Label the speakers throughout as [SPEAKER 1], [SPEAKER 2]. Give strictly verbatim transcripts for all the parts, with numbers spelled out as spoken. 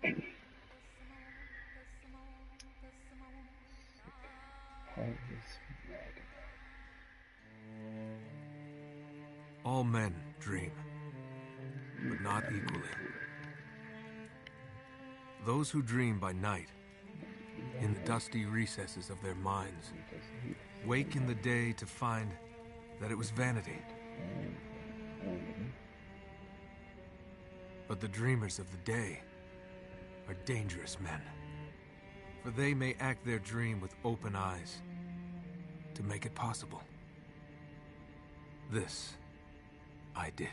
[SPEAKER 1] All men dream, but not equally. Those who dream by night, in the dusty recesses of their minds, wake in the day to find that it was vanity. But the dreamers of the day are dangerous men, for they may act their dream with open eyes to make it possible. This I did.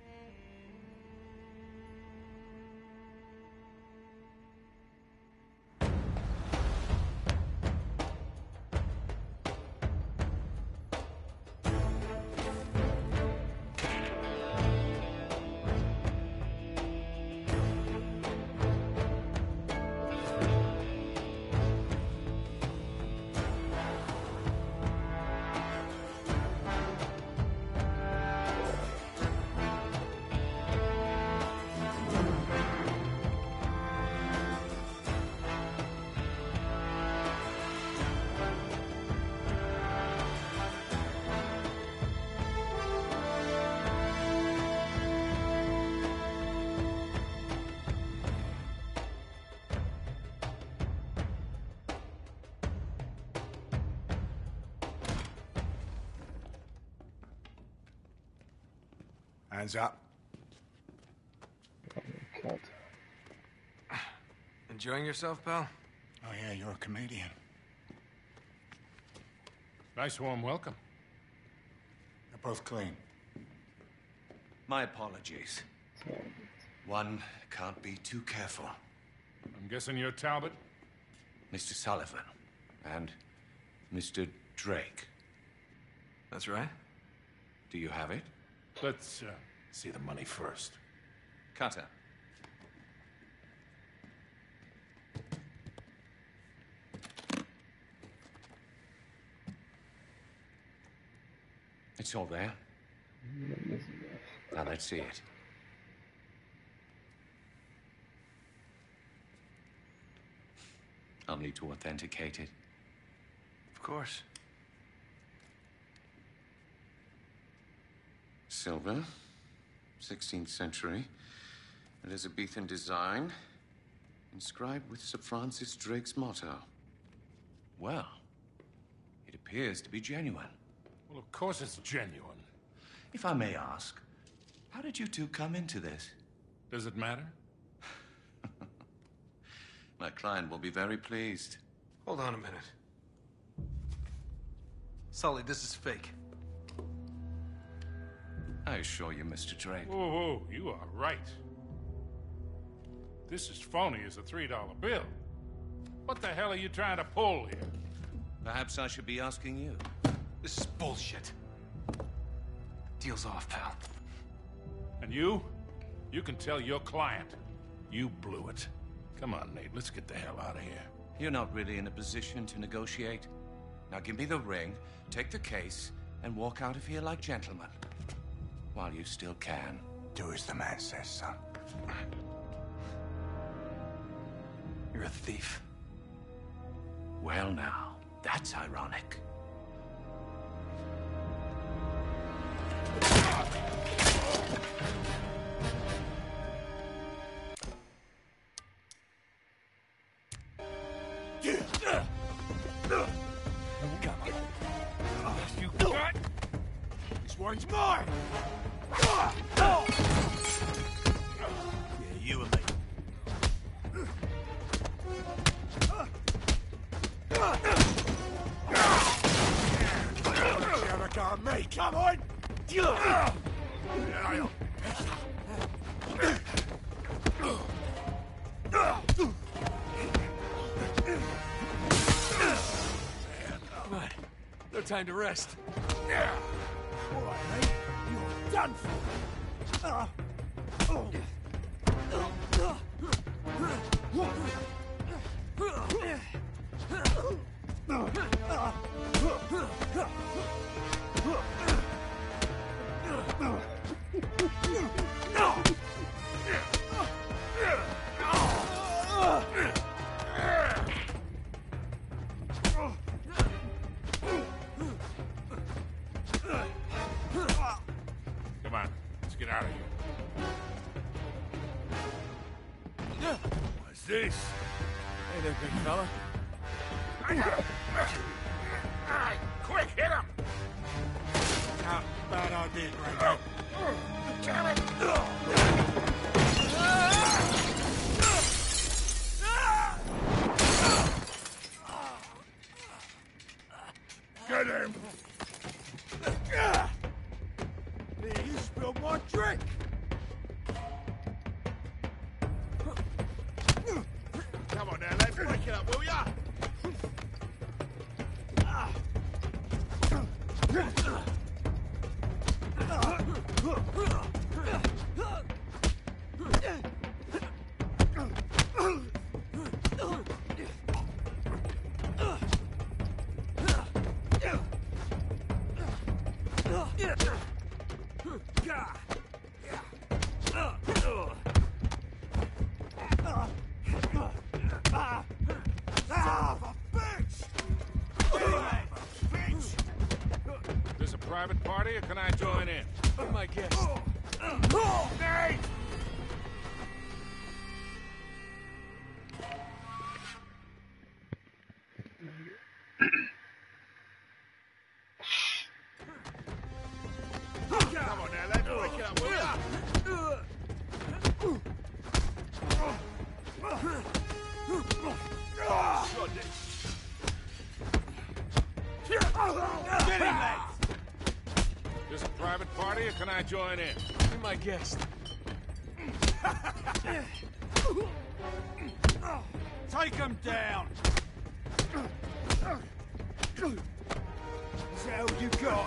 [SPEAKER 2] Hands up.
[SPEAKER 3] Cut.
[SPEAKER 1] Enjoying yourself, pal?
[SPEAKER 2] Oh yeah, you're a comedian.
[SPEAKER 4] Nice warm welcome.
[SPEAKER 2] They're both clean.
[SPEAKER 5] My apologies. One can't be too careful.
[SPEAKER 4] I'm guessing you're Talbot?
[SPEAKER 5] Mister Sullivan and Mister Drake.
[SPEAKER 1] That's right.
[SPEAKER 5] Do you have it?
[SPEAKER 4] Let's uh, see the money first.
[SPEAKER 5] Cutter. It's all there. Now let's see it. I'll need to authenticate it.
[SPEAKER 1] Of course.
[SPEAKER 5] Silver, sixteenth century, Elizabethan design, inscribed with Sir Francis Drake's motto. Well, it appears to be genuine.
[SPEAKER 4] Well, of course it's genuine.
[SPEAKER 5] If I may ask, how did you two come into this?
[SPEAKER 4] Does it matter?
[SPEAKER 5] My client will be very pleased.
[SPEAKER 1] Hold on a minute. Sully, this is fake.
[SPEAKER 5] I assure you, Mister Drake.
[SPEAKER 4] Whoa, whoa, you are right. This is phony as a three dollar bill. What the hell are you trying to pull here?
[SPEAKER 5] Perhaps I should be asking you.
[SPEAKER 1] This is bullshit. Deal's off, pal.
[SPEAKER 4] And you? You can tell your client. You blew it. Come on, Nate, let's get the hell out of here.
[SPEAKER 5] You're not really in a position to negotiate. Now give me the ring, take the case, and walk out of here like gentlemen. While you still can.
[SPEAKER 2] Do as the man says, son.
[SPEAKER 1] You're a thief.
[SPEAKER 5] Well now, that's ironic.
[SPEAKER 2] You got this one's mine. Yeah, you and me. Never got me. Come on.
[SPEAKER 1] Come on. No time to rest.
[SPEAKER 2] Yeah. All right, mate. You're done for. Uh, oh.
[SPEAKER 4] Come on, let's get out of here.
[SPEAKER 2] What's this?
[SPEAKER 3] Hey there, big fella.
[SPEAKER 4] I got him! All right, quick, hit him!
[SPEAKER 2] Not a bad idea, Greg.
[SPEAKER 4] Damn it!
[SPEAKER 2] Get him! Here, you spilled my drink! Come on now, let's break it up, will ya?
[SPEAKER 4] This a private party, or can I join in?
[SPEAKER 3] Be my guest.
[SPEAKER 2] Nate! Come on now, let's break it up, will ya? Get him, lads!
[SPEAKER 4] This a private party, or can I join in?
[SPEAKER 3] Be my guest.
[SPEAKER 2] Take him down! Is that all you got?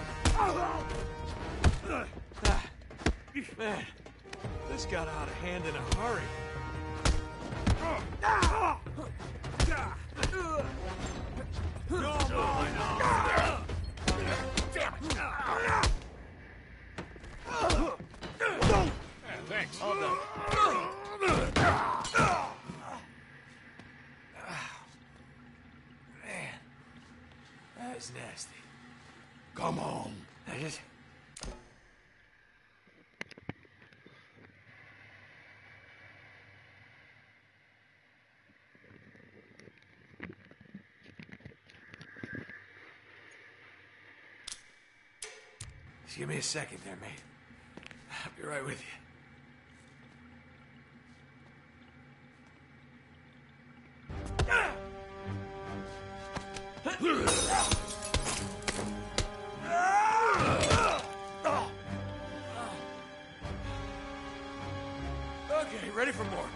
[SPEAKER 3] Man, this got out of hand in a hurry.
[SPEAKER 2] You're mine!
[SPEAKER 4] Damn it! Yeah, thanks.
[SPEAKER 3] All done. Man, that was nasty.
[SPEAKER 2] Come on!
[SPEAKER 3] I just... Just give me a second there, mate. I'll be right with you. Okay, ready for more.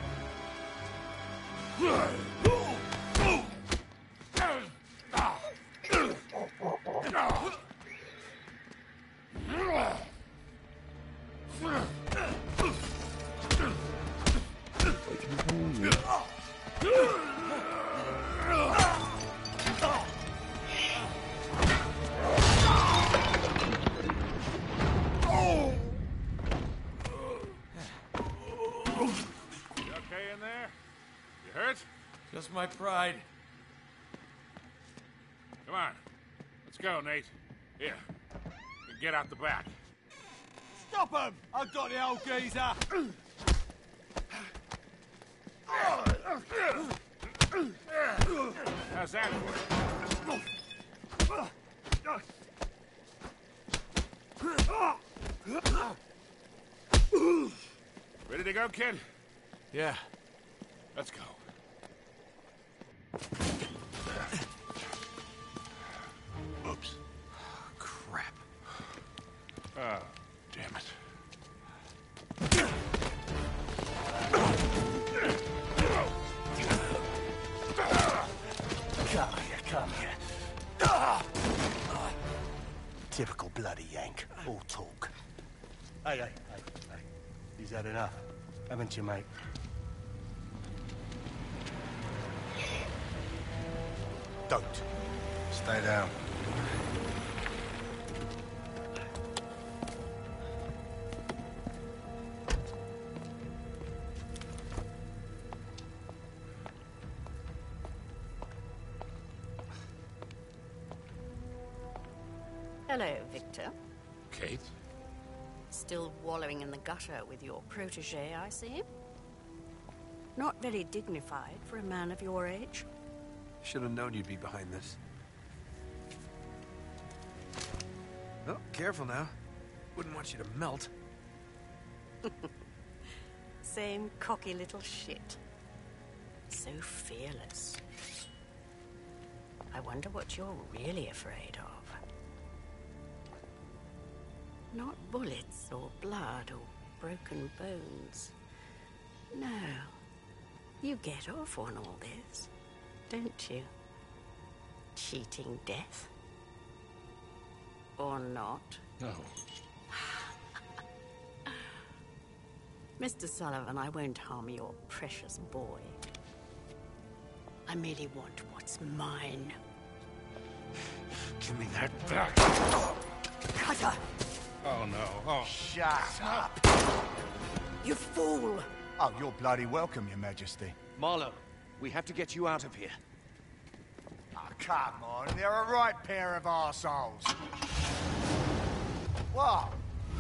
[SPEAKER 3] Just my pride.
[SPEAKER 4] Come on. Let's go, Nate. Here. Get out the back.
[SPEAKER 2] Stop him! I've got the old geezer!
[SPEAKER 4] How's that work? Ready to go, kid?
[SPEAKER 3] Yeah.
[SPEAKER 4] Let's go. Oops.
[SPEAKER 3] Crap.
[SPEAKER 4] Oh, damn it.
[SPEAKER 6] Come here, come here. Typical bloody Yank. All talk. Hey, hey, hey, hey. He's had enough, haven't you, mate? Don't. Stay down.
[SPEAKER 7] Hello, Victor.
[SPEAKER 4] Kate?
[SPEAKER 7] Still wallowing in the gutter with your protege, I see. Not very dignified for a man of your age.
[SPEAKER 1] Should have known you'd be behind this. Oh, careful now. Wouldn't want you to melt.
[SPEAKER 7] Same cocky little shit. So fearless. I wonder what you're really afraid of. Not bullets or blood or broken bones. No. You get off on all this, don't you? Cheating death? Or not?
[SPEAKER 4] No.
[SPEAKER 7] Mister Sullivan, I won't harm your precious boy. I merely want what's mine.
[SPEAKER 1] Give me that back.
[SPEAKER 7] Cutter!
[SPEAKER 4] Oh, no. Oh.
[SPEAKER 6] Shut up!
[SPEAKER 7] You fool!
[SPEAKER 2] Oh, you're bloody welcome, Your Majesty.
[SPEAKER 3] Marlowe, we have to get you out of here.
[SPEAKER 2] Oh, come on. They're a right pair of arseholes. What?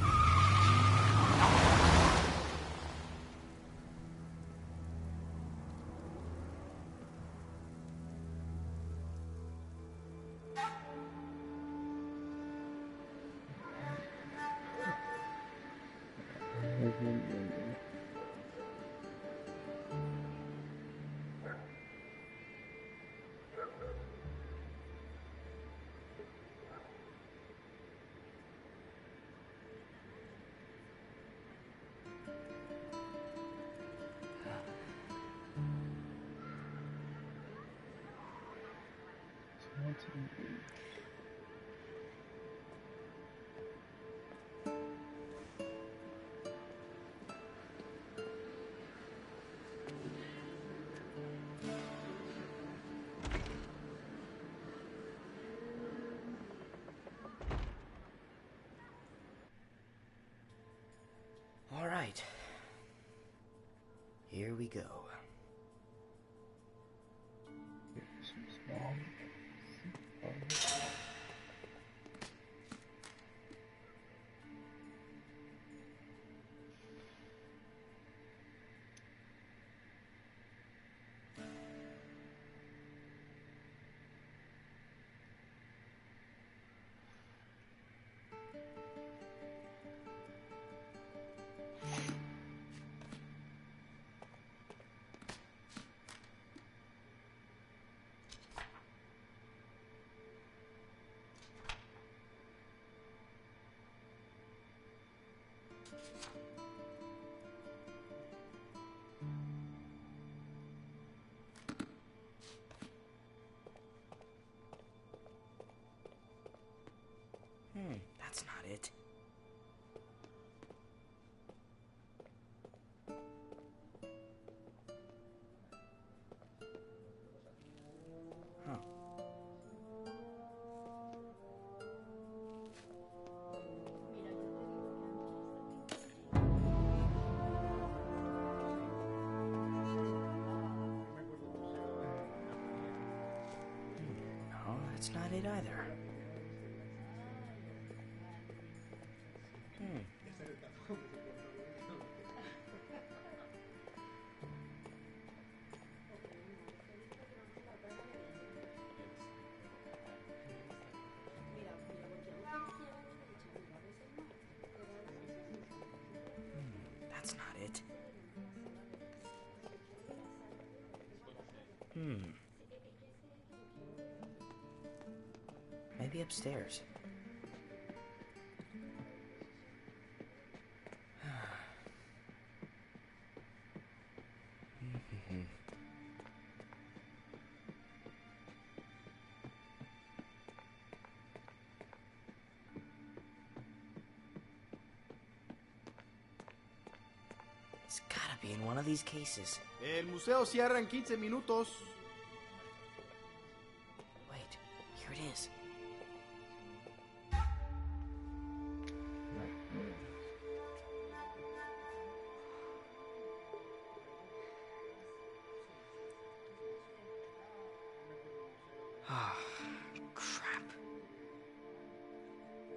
[SPEAKER 8] All right. Here we go. Hmm, that's not it. Huh. No, that's not it either. Hmm. That's not it. Hmm. Maybe upstairs. It's gotta be in one of these cases.
[SPEAKER 9] El museo cierra en quince minutos.
[SPEAKER 8] Wait, here it is. Ah, crap.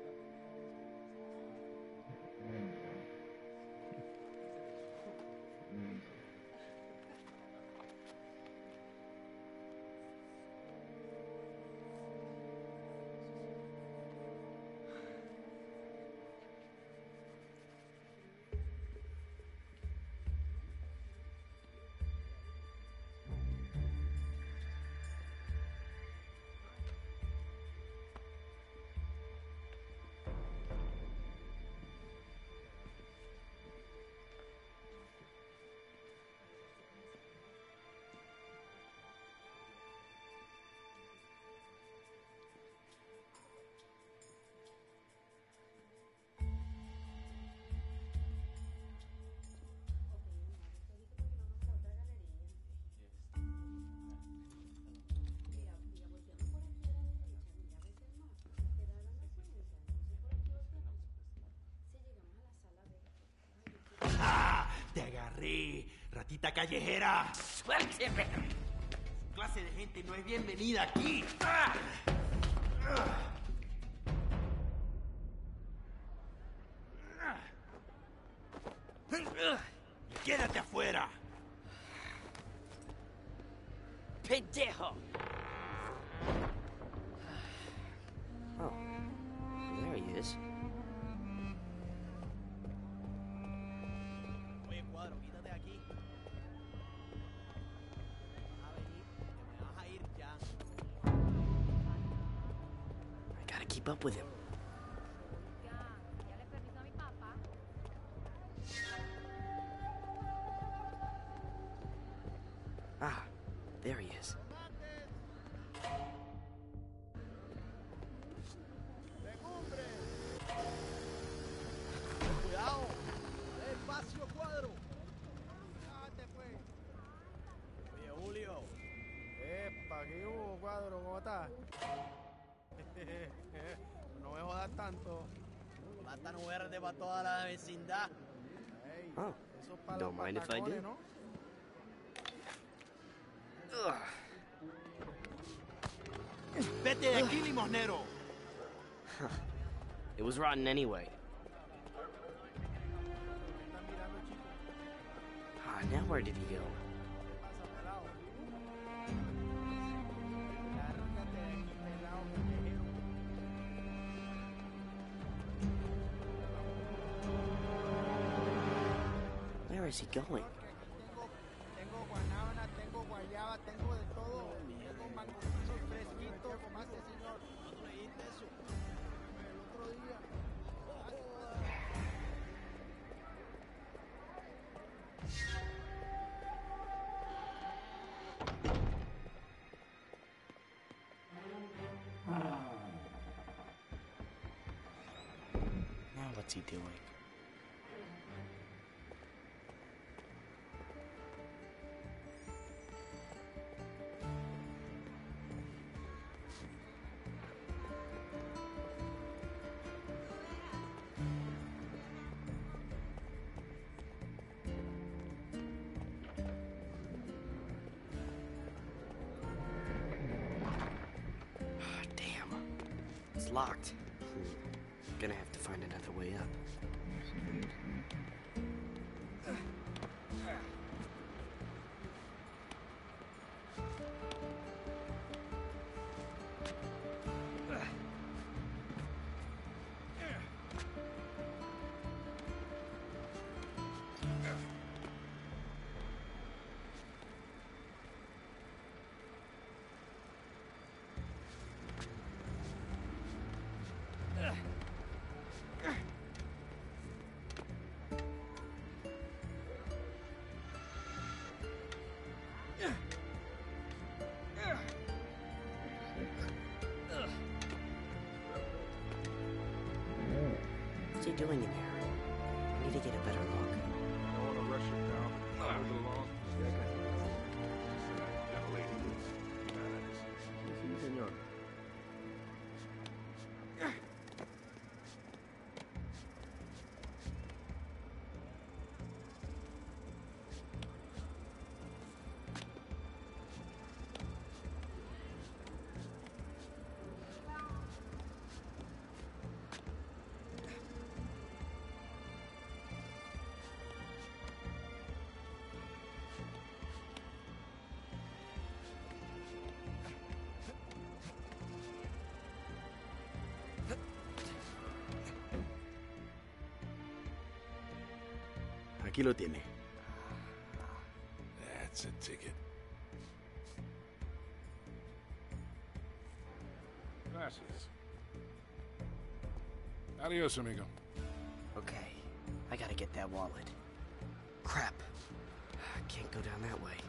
[SPEAKER 2] ratita callejera.
[SPEAKER 8] ¡Suélteme!
[SPEAKER 2] Su clase de gente no es bienvenida aquí. ¡Ah! ¡Quédate afuera!
[SPEAKER 8] ¡Pendejo! Oh, there he is.
[SPEAKER 2] Oye, Cuadro, quítate de aquí. Vas a venir, te vas a ir ya.
[SPEAKER 8] I gotta keep up with him. Ah, there he is.
[SPEAKER 2] Cuidado. Despacio, Cuadro. Bájate, pues. Oye, Julio.
[SPEAKER 9] Epa, ¿qué hubo, Cuadro? ¿Cómo estás? No me jodas tanto.
[SPEAKER 2] Plátano verde para toda la vecindad.
[SPEAKER 9] Ey,
[SPEAKER 8] Oh,
[SPEAKER 9] eso es para
[SPEAKER 8] don't
[SPEAKER 9] los
[SPEAKER 8] mind if I
[SPEAKER 9] patacones,
[SPEAKER 8] do.
[SPEAKER 9] ¿no?
[SPEAKER 8] Ugh.
[SPEAKER 2] Vete de aquí, limosnero.
[SPEAKER 8] It was rotten anyway.
[SPEAKER 9] Están mirando, chico.
[SPEAKER 8] Ah, now where did he go?
[SPEAKER 9] Pasa, pelado. Lárgate de aquí, pelado, callejero.
[SPEAKER 8] Where is he going?
[SPEAKER 9] Tengo, tengo guanábana, tengo guayaba, tengo de todo. Tengo mangostinos fresquitos. Pase, señor.
[SPEAKER 2] ¿Cuándo leíste eso?
[SPEAKER 9] El otro día.
[SPEAKER 8] Now what's he doing? Ah, damn. It's locked. Gonna have to find another way up. What's he doing in there? I need to get a better look.
[SPEAKER 4] I don't want to rush it down. Move it along. Young lady.
[SPEAKER 9] Sí, señor.
[SPEAKER 6] Aquí lo tiene.
[SPEAKER 4] That's a ticket. Gracias. Adios, amigo.
[SPEAKER 8] Okay, I gotta get that wallet. Crap. I can't go down that way.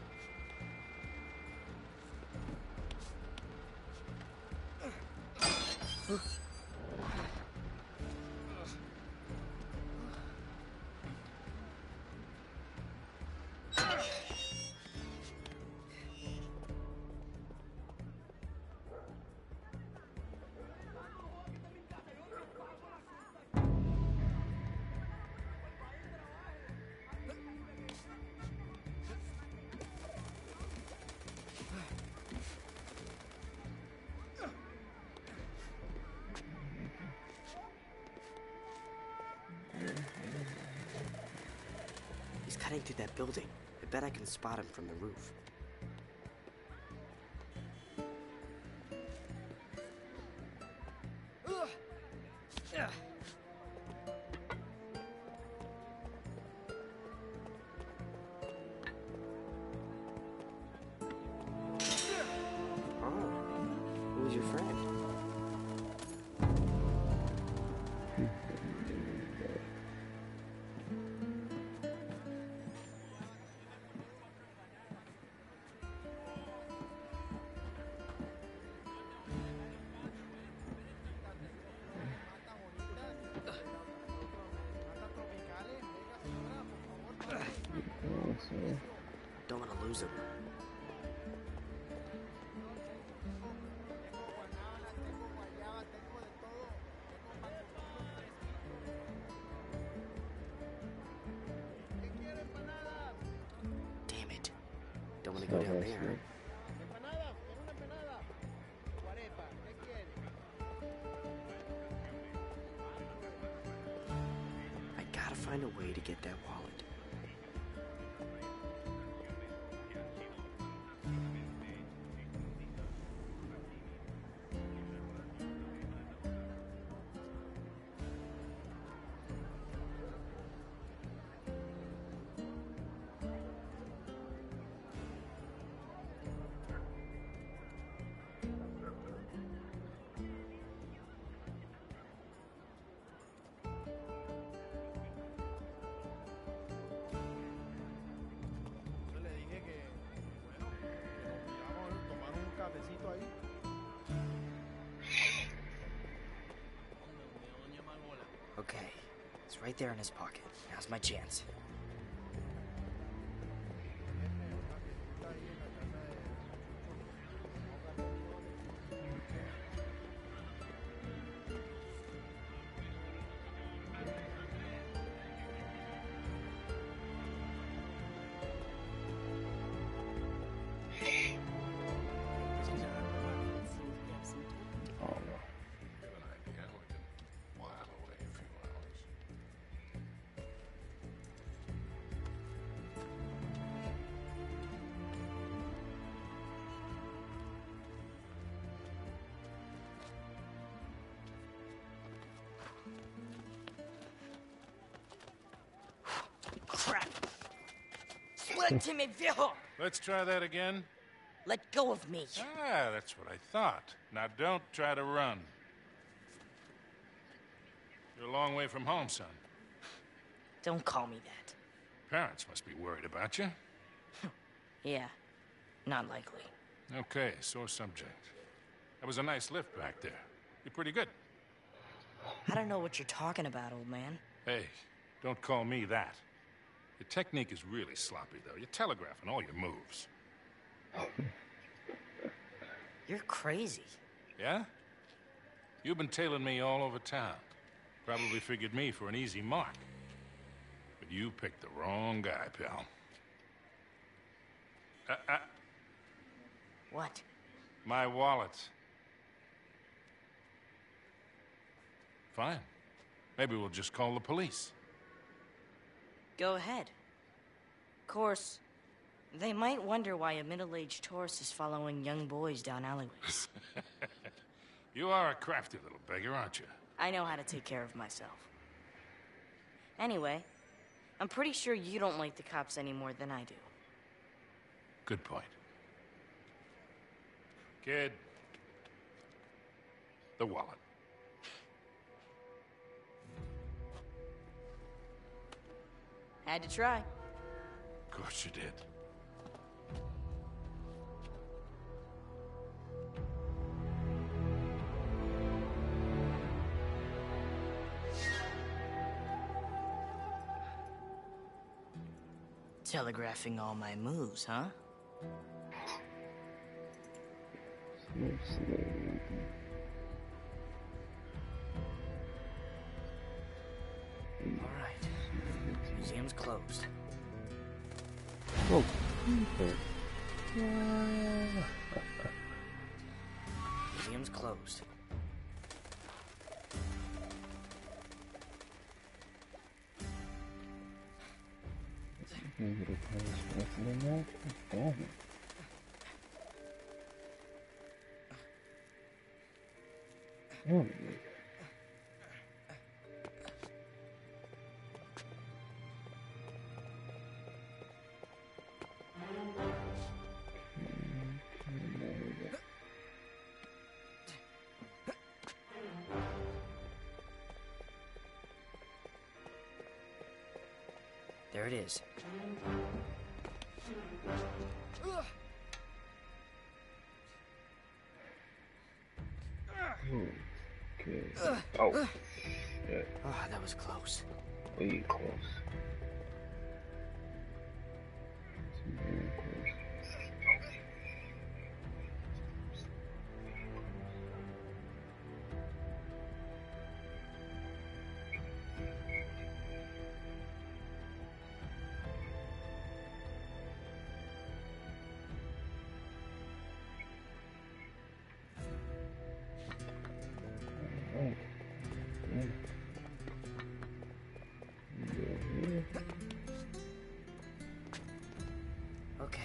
[SPEAKER 8] cutting through that building. I bet I can spot him from the roof. Ugh. Ugh. Who's your friend? Don't want to lose him. Damn it. Don't want to go down there. I gotta find a way to get that wallet. Okay, it's right there in his pocket. Now's my chance. Crap! Suélteme, viejo!
[SPEAKER 4] Let's try that again.
[SPEAKER 8] Let go of me.
[SPEAKER 4] Ah, that's what I thought. Now don't try to run. You're a long way from home, son.
[SPEAKER 8] Don't call me that.
[SPEAKER 4] Parents must be worried about you.
[SPEAKER 8] Yeah, not likely.
[SPEAKER 4] Okay, sore subject. That was a nice lift back there. You're pretty good.
[SPEAKER 8] I don't know what you're talking about, old man.
[SPEAKER 4] Hey, don't call me that. Your technique is really sloppy, though. You're telegraphing all your moves.
[SPEAKER 8] You're crazy.
[SPEAKER 4] Yeah? You've been tailing me all over town. Probably figured me for an easy mark. But you picked the wrong guy, pal. Uh, uh,
[SPEAKER 8] What?
[SPEAKER 4] my wallet. Fine. Maybe we'll just call the police.
[SPEAKER 8] Go ahead. Of course, they might wonder why a middle-aged tourist is following young boys down alleyways.
[SPEAKER 4] You are a crafty little beggar, aren't you?
[SPEAKER 8] I know how to take care of myself. Anyway, I'm pretty sure you don't like the cops any more than I do.
[SPEAKER 4] Good point. Kid. The wallet.
[SPEAKER 8] Had to try.
[SPEAKER 4] Of course you did.
[SPEAKER 8] Telegraphing all my moves, huh? All right. Museum's closed.
[SPEAKER 10] Oh.
[SPEAKER 8] Museum's closed.
[SPEAKER 10] Oh,
[SPEAKER 8] There it is.
[SPEAKER 10] okay. Oh, shit.
[SPEAKER 8] Ah, that was close.
[SPEAKER 10] Way close. Very close. Alright. Yeah. Go here.
[SPEAKER 8] Okay.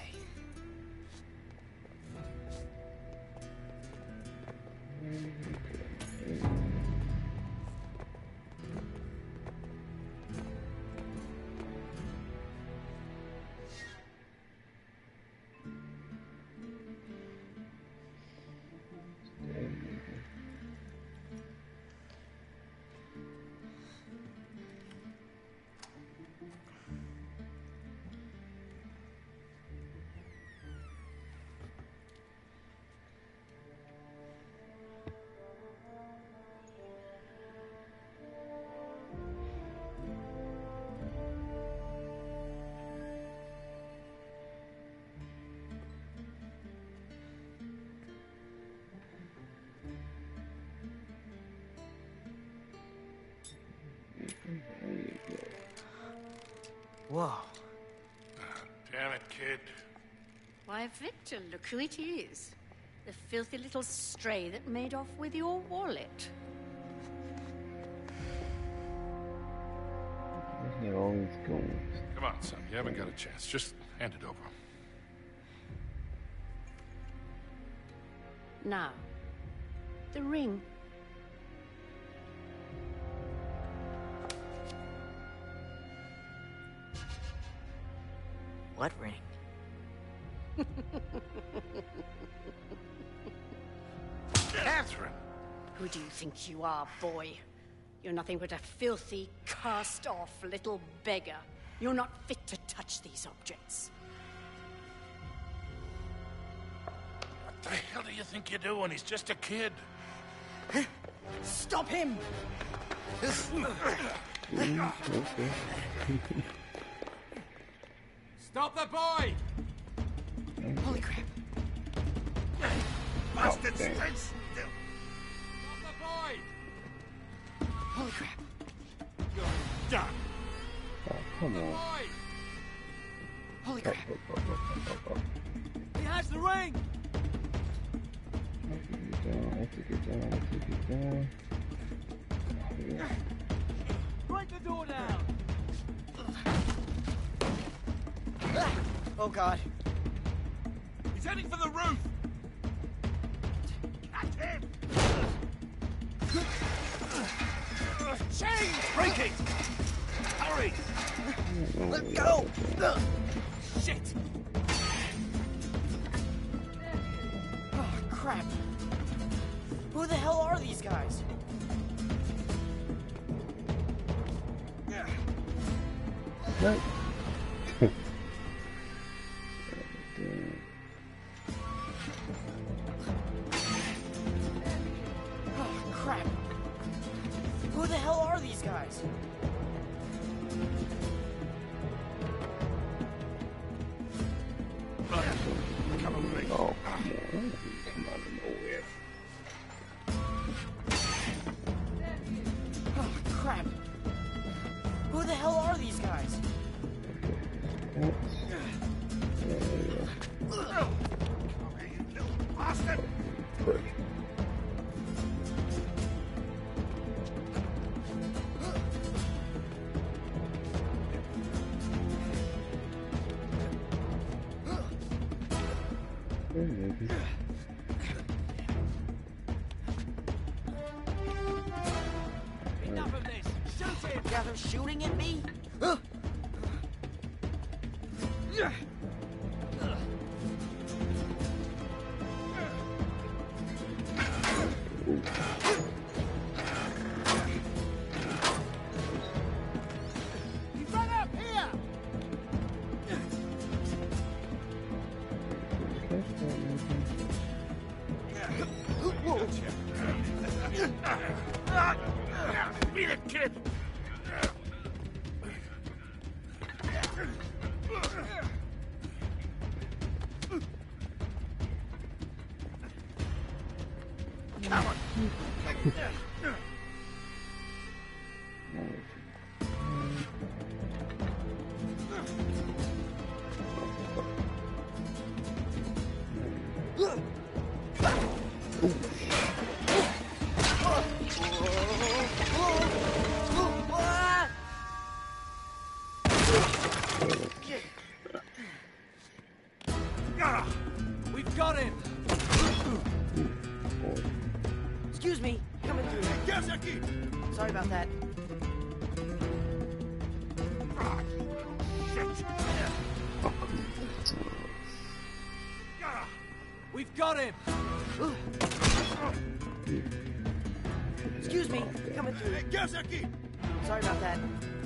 [SPEAKER 8] Whoa.
[SPEAKER 4] Damn it, kid.
[SPEAKER 7] Why, Victor, look who it is. The filthy little stray that made off with your wallet.
[SPEAKER 10] Where's it always going?
[SPEAKER 4] Come on, son. You haven't got a chance. Just hand it over.
[SPEAKER 7] Now, the ring.
[SPEAKER 8] What ring?
[SPEAKER 4] Catherine!
[SPEAKER 7] Who do you think you are, boy? You're nothing but a filthy, cast-off little beggar. You're not fit to touch these objects.
[SPEAKER 4] What the hell do you think you're doing? He's just a kid.
[SPEAKER 7] Stop him!
[SPEAKER 3] Stop the boy!
[SPEAKER 8] Holy crap.
[SPEAKER 2] Bastard,
[SPEAKER 10] damn.
[SPEAKER 2] stand still!
[SPEAKER 3] Stop the boy!
[SPEAKER 8] Holy crap.
[SPEAKER 3] You're done.
[SPEAKER 10] Oh, come on.
[SPEAKER 3] Boy!
[SPEAKER 8] Holy
[SPEAKER 10] Oh,
[SPEAKER 8] crap.
[SPEAKER 10] oh, oh, oh, oh, oh.
[SPEAKER 3] He has the ring!
[SPEAKER 10] I took it down, I took it down, I took it down.
[SPEAKER 3] Break the door down!
[SPEAKER 8] Oh, God.
[SPEAKER 2] He's heading for the roof! Catch him! Chains! Break it! Hurry!
[SPEAKER 8] Let go!
[SPEAKER 2] Shit!
[SPEAKER 8] Oh, crap. Who the hell are these guys?
[SPEAKER 10] What?
[SPEAKER 8] Oh, crap. Who the hell are these guys?
[SPEAKER 2] Cover me.
[SPEAKER 10] Oh, come on. Come out of nowhere.
[SPEAKER 8] Oh, crap. Who the hell are these guys?
[SPEAKER 10] That's...
[SPEAKER 2] Come here, you little bastard!
[SPEAKER 10] Prick.
[SPEAKER 9] Enough of this! Shoot him!
[SPEAKER 8] You guys are shooting at me?
[SPEAKER 9] He's right up here!
[SPEAKER 4] Beat it, kid!
[SPEAKER 9] We've got him!
[SPEAKER 8] Excuse me, coming through. Sorry about that.
[SPEAKER 9] We've got him!
[SPEAKER 8] Excuse me, coming through. Sorry about that.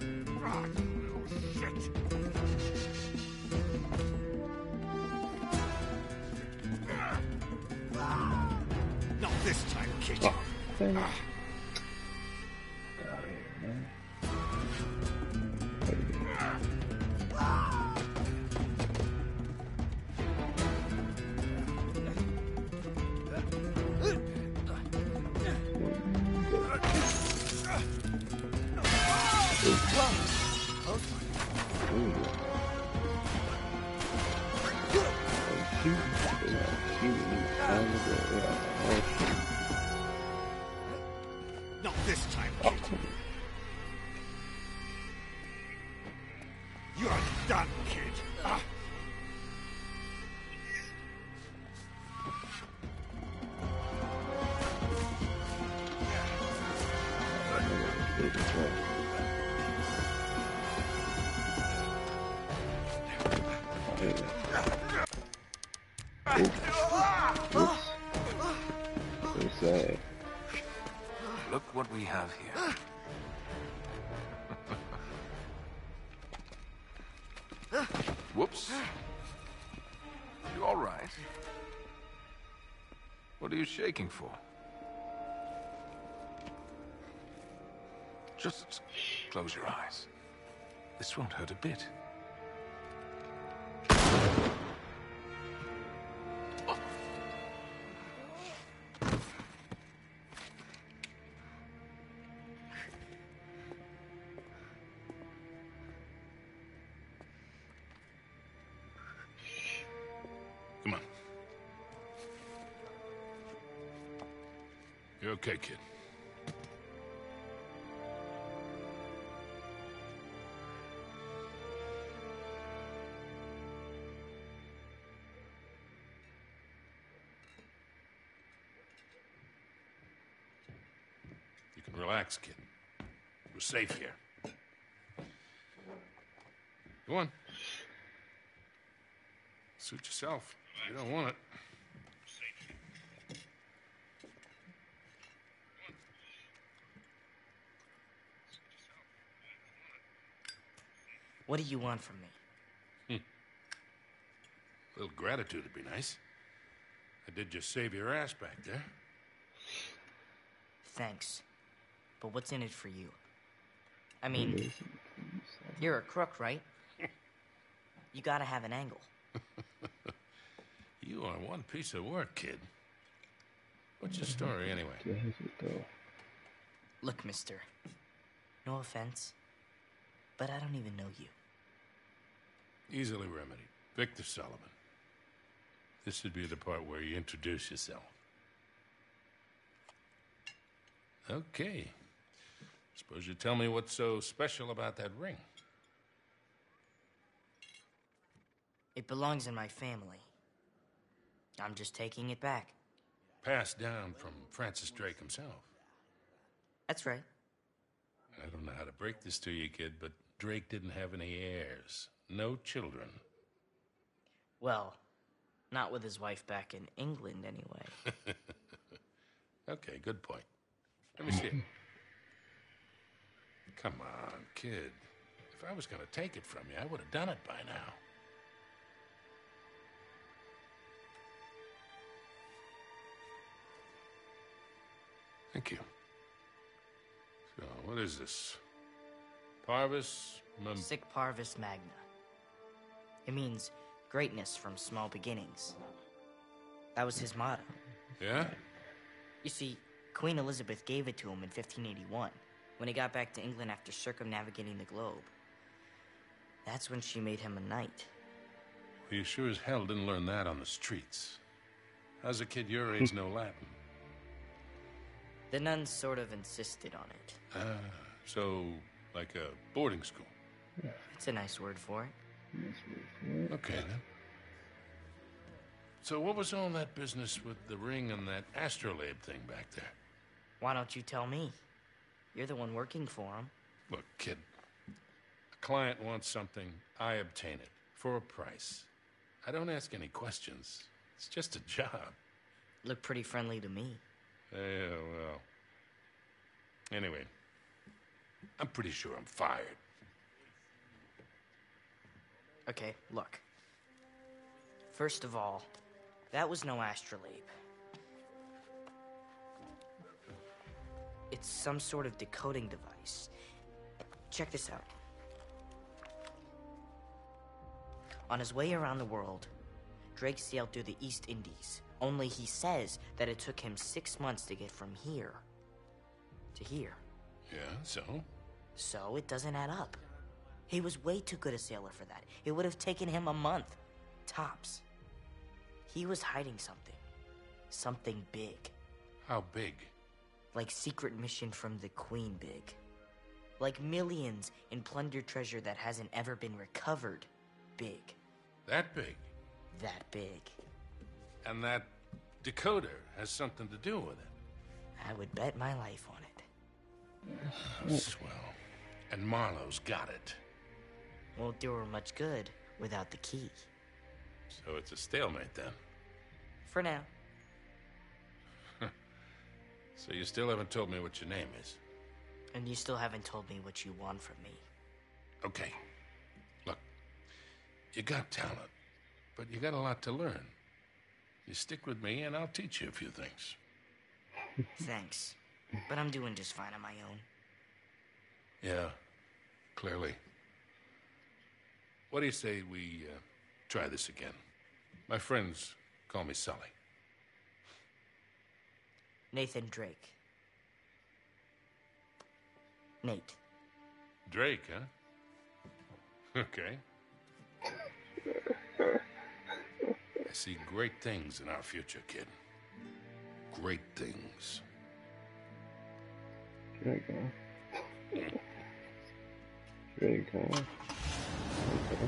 [SPEAKER 2] Not this time, kid.
[SPEAKER 10] Dang it. Get out of here, man.
[SPEAKER 2] Not this time, kid. You're done, kid. Ah.
[SPEAKER 10] What's that?
[SPEAKER 1] Look what we have here. Whoops. You all right? What are you shaking for? Just close your eyes. This won't hurt a bit.
[SPEAKER 4] Come on. You're okay, kid. You can relax, kid. We're safe here. Go on. Suit yourself. You don't want it.
[SPEAKER 8] What do you want from me?
[SPEAKER 4] A little gratitude would be nice. I did just save your ass back there.
[SPEAKER 8] Thanks. But what's in it for you? I mean, you're a crook, right? You gotta have an angle.
[SPEAKER 4] You are one piece of work, kid. What's your story, anyway?
[SPEAKER 8] Look, mister. No offense, but I don't even know you.
[SPEAKER 4] Easily remedied. Victor Sullivan. This would be the part where you introduce yourself. Okay. Suppose you tell me what's so special about that ring.
[SPEAKER 8] It belongs in my family. I'm just taking it back.
[SPEAKER 4] Passed down from Francis Drake himself.
[SPEAKER 8] That's right.
[SPEAKER 4] I don't know how to break this to you, kid, but Drake didn't have any heirs. No children.
[SPEAKER 8] Well, not with his wife back in England, anyway.
[SPEAKER 4] Okay, good point. Let me see it. Come on, kid. If I was gonna take it from you, I would have done it by now. Thank you. So, what is this? Parvis Mem...
[SPEAKER 8] Sic Parvis Magna. It means greatness from small beginnings. That was his motto.
[SPEAKER 4] Yeah?
[SPEAKER 8] You see, Queen Elizabeth gave it to him in fifteen eighty-one, when he got back to England after circumnavigating the globe. That's when she made him a knight.
[SPEAKER 4] Well, you sure as hell didn't learn that on the streets. How's a kid your age know Latin?
[SPEAKER 8] The nuns sort of insisted on it.
[SPEAKER 4] Ah, so like a boarding school?
[SPEAKER 8] It's a nice word for it.
[SPEAKER 10] Nice word for it.
[SPEAKER 4] Okay, then. So what was all that business with the ring and that astrolabe thing back there?
[SPEAKER 8] Why don't you tell me? You're the one working for him.
[SPEAKER 4] Look, kid. A client wants something, I obtain it. For a price. I don't ask any questions. It's just a job.
[SPEAKER 8] Look pretty friendly to me.
[SPEAKER 4] Yeah, well. Anyway, I'm pretty sure I'm fired.
[SPEAKER 8] Okay, look. First of all, that was no astrolabe. It's some sort of decoding device. Check this out. On his way around the world, Drake sailed through the East Indies. Only he says that it took him six months to get from here to here.
[SPEAKER 4] Yeah, so?
[SPEAKER 8] So it doesn't add up. He was way too good a sailor for that. It would have taken him a month, tops. He was hiding something. Something big.
[SPEAKER 4] How big?
[SPEAKER 8] Like secret mission from the Queen big. Like millions in plundered treasure that hasn't ever been recovered big.
[SPEAKER 4] That big?
[SPEAKER 8] That big.
[SPEAKER 4] And that decoder has something to do with it?
[SPEAKER 8] I would bet my life on it.
[SPEAKER 4] Oh, swell. And Marlowe's got it.
[SPEAKER 8] Won't do her much good without the key.
[SPEAKER 4] So it's a stalemate then?
[SPEAKER 8] For now.
[SPEAKER 4] So you still haven't told me what your name is?
[SPEAKER 8] And you still haven't told me what you want from me.
[SPEAKER 4] Okay. Look, you got talent, but you got a lot to learn. You stick with me and I'll teach you a few things.
[SPEAKER 8] Thanks. But I'm doing just fine on my own.
[SPEAKER 4] Yeah, clearly. What do you say we uh, try this again? My friends call me Sully.
[SPEAKER 8] Nathan Drake. Nate.
[SPEAKER 4] Drake, huh? Okay. I see great things in our future, kid. Great things.
[SPEAKER 10] Drake, huh? Drake, huh? Okay.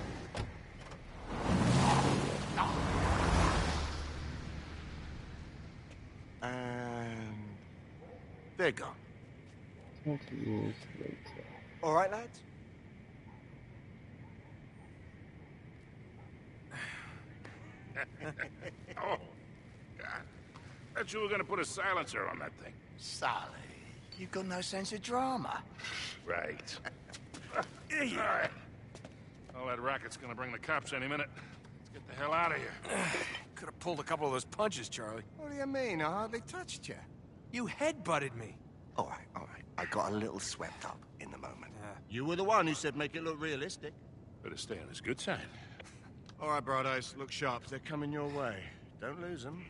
[SPEAKER 6] And they're gone.
[SPEAKER 10] Twenty years later.
[SPEAKER 6] All right, lads?
[SPEAKER 4] Oh, God. Bet you were gonna put a silencer on that thing.
[SPEAKER 6] Sully, you've got no sense of drama.
[SPEAKER 4] Right. All right. All that racket's gonna bring the cops any minute. Let's get the hell out of here.
[SPEAKER 1] Could have pulled a couple of those punches, Charlie.
[SPEAKER 6] What do you mean? I hardly touched you.
[SPEAKER 1] You headbutted me.
[SPEAKER 6] All right, all right. I got a little swept up in the moment.
[SPEAKER 1] Yeah.
[SPEAKER 6] You were the one who said make it look realistic.
[SPEAKER 4] Better stay on his good side.
[SPEAKER 6] All right, Broados, look sharp. They're coming your way. Don't lose them.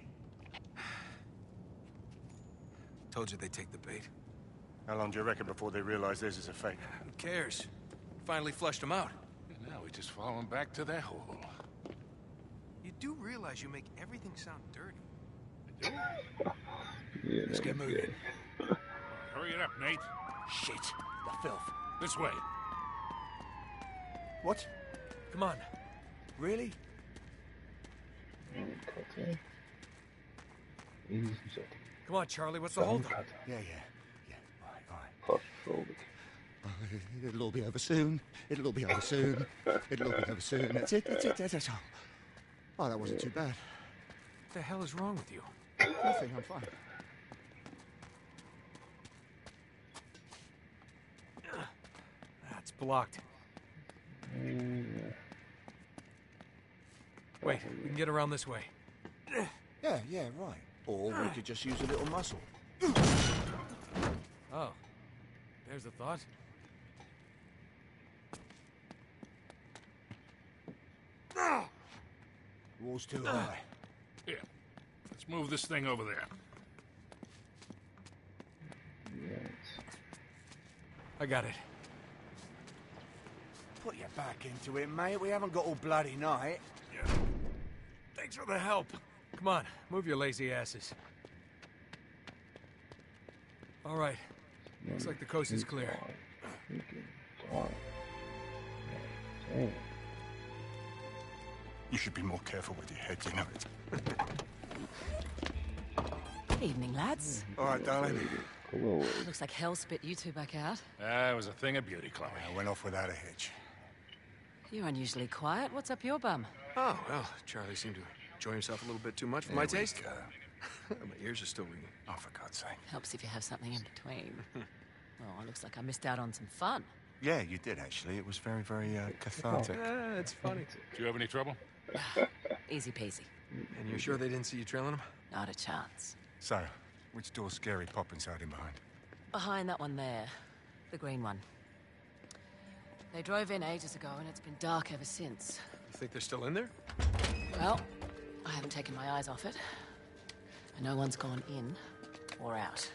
[SPEAKER 1] Told you they'd take the bait.
[SPEAKER 6] How long do you reckon before they realize this is a fake?
[SPEAKER 1] Who cares? Finally flushed them out.
[SPEAKER 4] And now we just follow him back to their hole.
[SPEAKER 1] You do realize you make everything sound dirty.
[SPEAKER 4] I do?
[SPEAKER 10] Yeah,
[SPEAKER 1] Let's
[SPEAKER 10] that
[SPEAKER 1] get
[SPEAKER 10] was
[SPEAKER 1] moving.
[SPEAKER 10] good.
[SPEAKER 4] Hurry it up, Nate.
[SPEAKER 6] Shit, the filth.
[SPEAKER 4] This way.
[SPEAKER 6] What?
[SPEAKER 1] Come on.
[SPEAKER 6] Really?
[SPEAKER 10] Okay. Easy zat.
[SPEAKER 1] Come on, Charlie, what's the holdup?
[SPEAKER 10] Samenvatten.
[SPEAKER 6] Yeah, yeah, yeah. All right, all right.
[SPEAKER 10] Gastvervolgd.
[SPEAKER 6] Oh, it'll all be over soon. It'll all be over soon. It'll all be over soon. That's it. That's it. That's all. Oh, that wasn't too bad.
[SPEAKER 1] What the hell is wrong with you?
[SPEAKER 6] Nothing. I'm fine.
[SPEAKER 1] That's blocked.
[SPEAKER 10] Mm,
[SPEAKER 1] Wait, we can get around this way.
[SPEAKER 6] Yeah, yeah, right. Or we could just use a little muscle.
[SPEAKER 1] Oh, there's a thought.
[SPEAKER 6] Wall's too high.
[SPEAKER 4] Here, let's move this thing over there.
[SPEAKER 10] right.
[SPEAKER 1] I got it.
[SPEAKER 6] Put your back into it, mate. We haven't got all bloody night.
[SPEAKER 1] Yeah. Thanks for the help. Come on, move your lazy asses. All right. Looks like the coast is clear.
[SPEAKER 10] Damn.
[SPEAKER 6] You should be more careful with your head, you know it.
[SPEAKER 11] Evening, lads.
[SPEAKER 6] All right, darling.
[SPEAKER 10] Cool.
[SPEAKER 11] Looks like hell spit you two back out.
[SPEAKER 4] Ah, it was a thing of beauty, Chloe.
[SPEAKER 6] I went off without a hitch.
[SPEAKER 11] You're unusually quiet. What's up your bum?
[SPEAKER 3] Oh, well, Charlie seemed to enjoy himself a little bit too much for
[SPEAKER 6] There
[SPEAKER 3] my
[SPEAKER 6] we
[SPEAKER 3] taste.
[SPEAKER 6] go.
[SPEAKER 3] My ears are still ringing.
[SPEAKER 6] Oh, for God's sake.
[SPEAKER 11] Helps if you have something in between. Oh, looks like I missed out on some fun.
[SPEAKER 6] Yeah, you did, actually. It was very, very uh, cathartic.
[SPEAKER 3] Ah, it's funny.
[SPEAKER 4] Do you have any trouble?
[SPEAKER 11] Easy peasy.
[SPEAKER 3] And you're sure they didn't see you trailing him?
[SPEAKER 11] Not a chance.
[SPEAKER 6] So, which door's Scary Poppins hiding behind?
[SPEAKER 11] Behind that one there. The green one. They drove in ages ago and it's been dark ever since.
[SPEAKER 3] You think they're still in there?
[SPEAKER 11] Well, I haven't taken my eyes off it. And no one's gone in or out.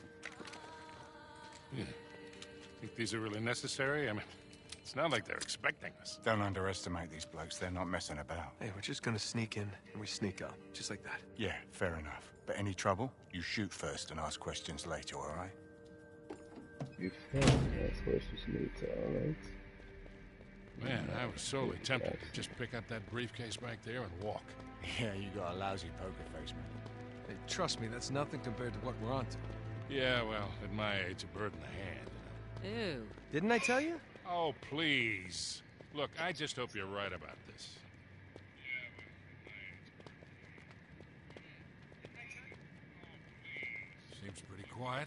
[SPEAKER 4] Hmm. Think these are really necessary? I mean, it's not like they're expecting us.
[SPEAKER 6] Don't underestimate these blokes. They're not messing about.
[SPEAKER 3] Hey, we're just gonna sneak in and we sneak out. Just like that.
[SPEAKER 6] Yeah, fair enough. But any trouble, you shoot first and ask questions later, all right?
[SPEAKER 10] You found that versus later, alright?
[SPEAKER 4] Man, I was sorely tempted to just pick up that briefcase back there and walk.
[SPEAKER 6] Yeah, you got a lousy poker face, man.
[SPEAKER 1] Hey, trust me, that's nothing compared to what we're on to.
[SPEAKER 4] Yeah, well, at my age, a bird in the hand.
[SPEAKER 11] Ew.
[SPEAKER 1] Didn't I tell you?
[SPEAKER 4] Oh, please. Look, I just hope you're right about this. Seems pretty quiet.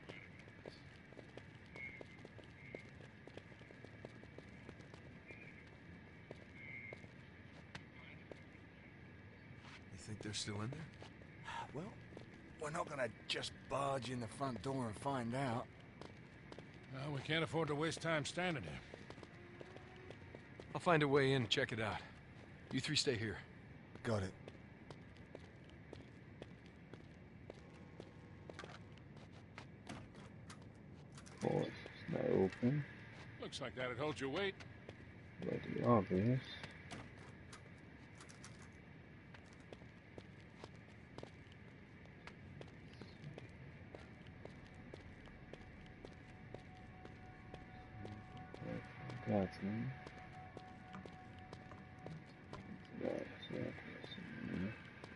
[SPEAKER 3] You think they're still in there?
[SPEAKER 6] Well, we're not gonna just barge in the front door and find out.
[SPEAKER 4] Well, we can't afford to waste time standing here.
[SPEAKER 1] I'll find a way in and check it out. You three stay here.
[SPEAKER 6] Got it.
[SPEAKER 10] Pause is now open.
[SPEAKER 4] Looks like that'd hold your weight.
[SPEAKER 10] But the others. Got him. That's that person.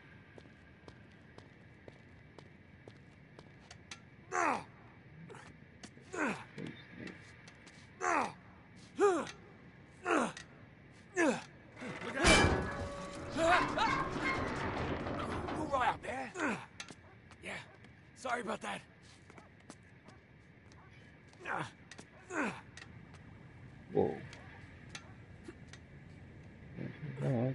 [SPEAKER 1] You right out there? Yeah. Sorry about that.
[SPEAKER 10] Whoa. That.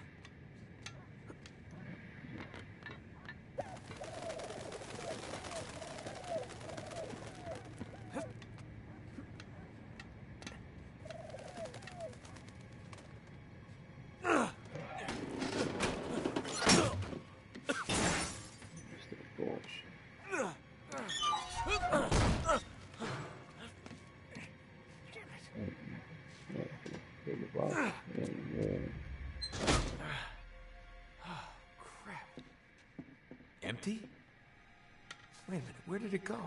[SPEAKER 3] Empty? Wait a minute, where did it go?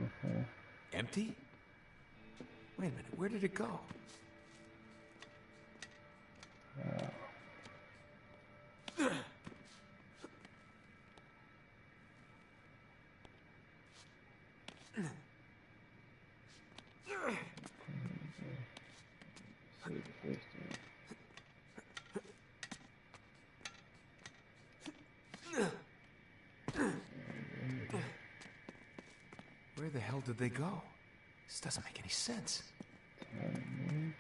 [SPEAKER 10] Uh-huh.
[SPEAKER 1] Empty? Wait a minute, where did it go?
[SPEAKER 10] Wow. See the first one.
[SPEAKER 1] Where the hell did they go? This doesn't make any sense.
[SPEAKER 10] Time moves.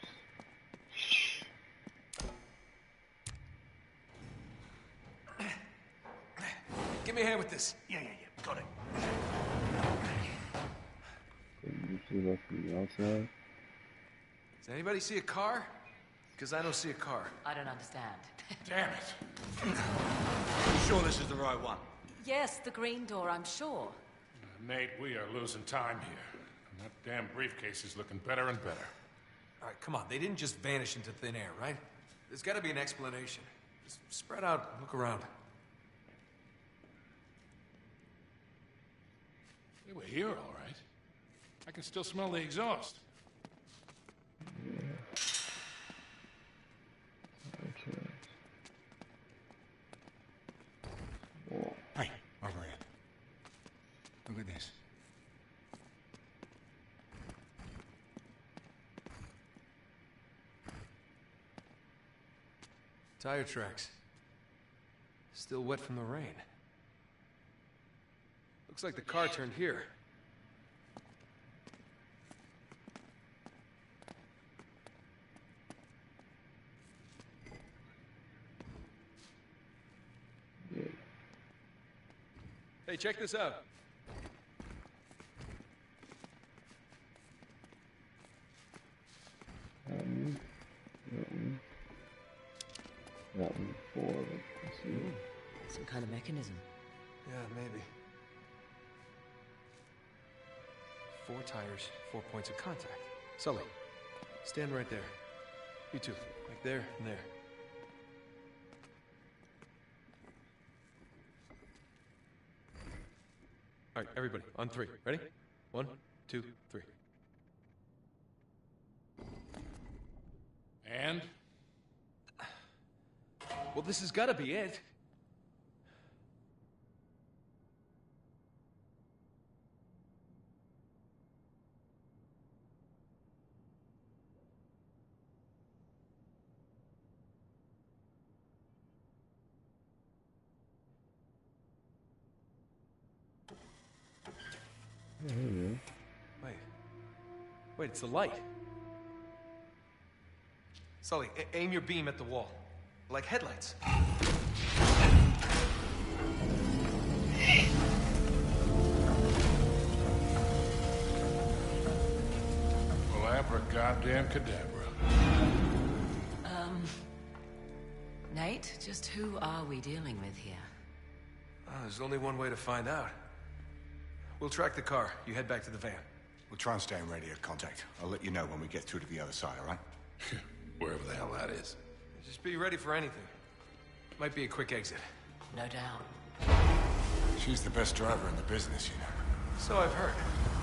[SPEAKER 1] Give me a hand with this.
[SPEAKER 6] Yeah, yeah, yeah. Got it.
[SPEAKER 10] They usually look from the outside.
[SPEAKER 1] Does anybody see a car? Because I don't see a car.
[SPEAKER 11] I don't understand.
[SPEAKER 4] Damn it.
[SPEAKER 2] You sure this is the right one?
[SPEAKER 11] Yes, the green door, I'm sure.
[SPEAKER 4] Nate, we are losing time here. And that damn briefcase is looking better and better.
[SPEAKER 1] All right, come on. They didn't just vanish into thin air, right? There's got to be an explanation. Just spread out, look around.
[SPEAKER 4] They were here, all right. I can still smell the exhaust.
[SPEAKER 10] Yeah. Okay. Whoa.
[SPEAKER 2] Hey, over here. Look at this.
[SPEAKER 1] Tire tracks. Still wet from the rain. Looks like the car turned here.
[SPEAKER 10] Yeah.
[SPEAKER 1] Hey, check this out.
[SPEAKER 10] That one. That one. That one forward. Let's see.
[SPEAKER 11] Some kind of mechanism.
[SPEAKER 1] Yeah, maybe. Four tires, four points of contact. Sully, stand right there. You two, like there and there. All right, everybody, on three. Ready? One, two, three.
[SPEAKER 4] And?
[SPEAKER 1] Well, this has got to be it.
[SPEAKER 10] Yeah, here we go.
[SPEAKER 1] Wait. Wait, it's the light. Sully, a- aim your beam at the wall. Like headlights.
[SPEAKER 4] Well, abracadabra cadabra.
[SPEAKER 11] Um... Nate, just who are we dealing with here?
[SPEAKER 1] Oh, there's only one way to find out. We'll track the car. You head back to the van.
[SPEAKER 2] We'll try and stay in radio contact. I'll let you know when we get through to the other side, all right?
[SPEAKER 4] Wherever the hell that is.
[SPEAKER 1] Just be ready for anything. Might be a quick exit.
[SPEAKER 11] No doubt.
[SPEAKER 2] She's the best driver in the business, you know.
[SPEAKER 1] So I've heard.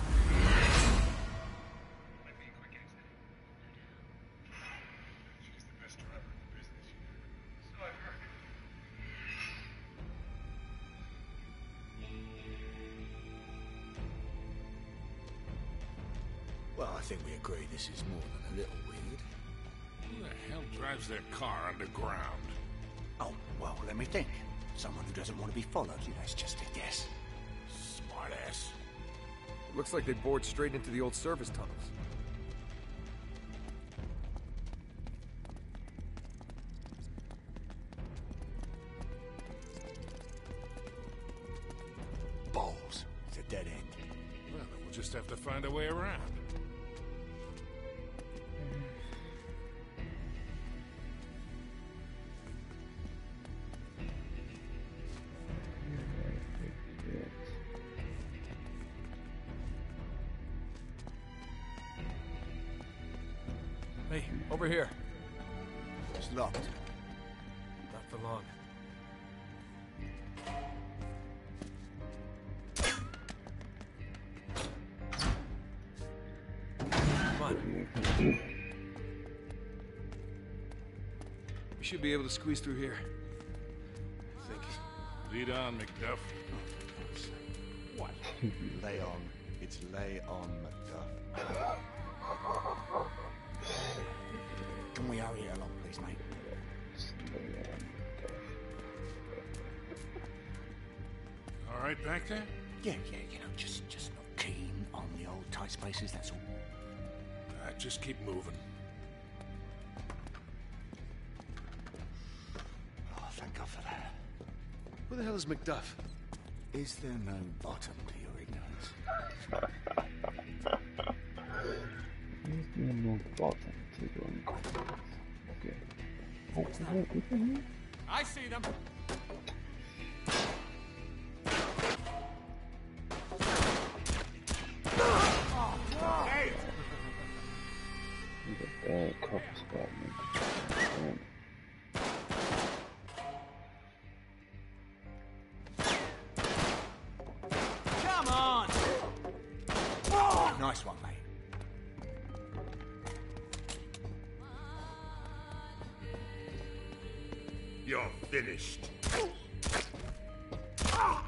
[SPEAKER 2] She's the best driver in the business, you know.
[SPEAKER 1] So I've heard.
[SPEAKER 2] Well, I think we agree this is more than a little weird.
[SPEAKER 4] Who the hell drives their car underground?
[SPEAKER 2] Oh, well, let me think. Someone who doesn't want to be followed, you know, it's just a guess.
[SPEAKER 4] Smartass.
[SPEAKER 1] Looks like they bored straight into the old service tunnels.
[SPEAKER 2] Balls. It's a dead end.
[SPEAKER 4] Well, then we'll just have to find a way around.
[SPEAKER 1] Hey, over here.
[SPEAKER 2] It's locked.
[SPEAKER 1] Not for long. should be able to squeeze through here. I think.
[SPEAKER 4] Lead on, Macduff.
[SPEAKER 2] What? Lay on. It's lay on, Macduff. Can we hurry along, please, mate?
[SPEAKER 4] All right back there?
[SPEAKER 2] Yeah, yeah, you know, just just not keen on the old tight spaces, that's all.
[SPEAKER 4] All right, just keep moving.
[SPEAKER 2] Oh, thank God for that.
[SPEAKER 1] Where the hell is Macduff?
[SPEAKER 2] Is there no bottom to your ignorance?
[SPEAKER 10] Is there no bottom to your incompetence? Okay. Oh, is that, is that here?
[SPEAKER 3] I see them. Hey!
[SPEAKER 10] He's a bad cover spot, man.
[SPEAKER 3] Come on!
[SPEAKER 2] Nice one, mate.
[SPEAKER 4] You're finished.
[SPEAKER 10] Oh,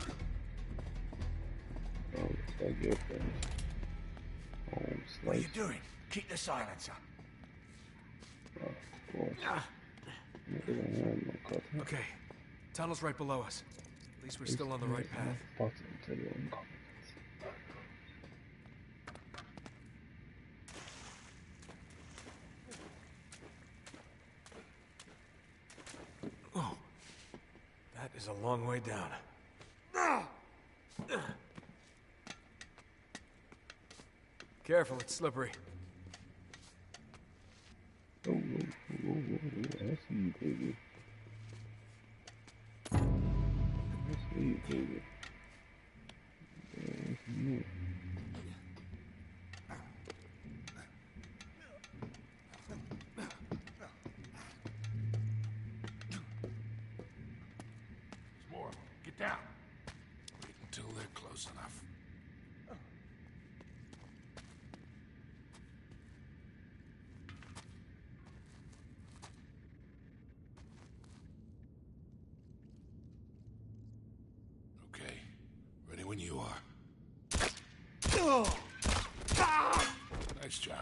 [SPEAKER 10] looks like you're finished. Oh,
[SPEAKER 2] What are you
[SPEAKER 10] slice.
[SPEAKER 2] doing? Keep the silence up.
[SPEAKER 10] Oh, of course. Look at the hand, no cut.
[SPEAKER 1] Okay. Tunnel's right below us. At least we're still on the right path.
[SPEAKER 10] Bottom to your incompetence.
[SPEAKER 1] Oh. That is a long way down. Careful, it's slippery.
[SPEAKER 10] Oh, whoa, whoa, whoa, whoa. I see you, baby. I see you, baby. There's me.
[SPEAKER 4] There's more. Get down. Wait until they're close enough. Okay. Ready when you are. Nice job.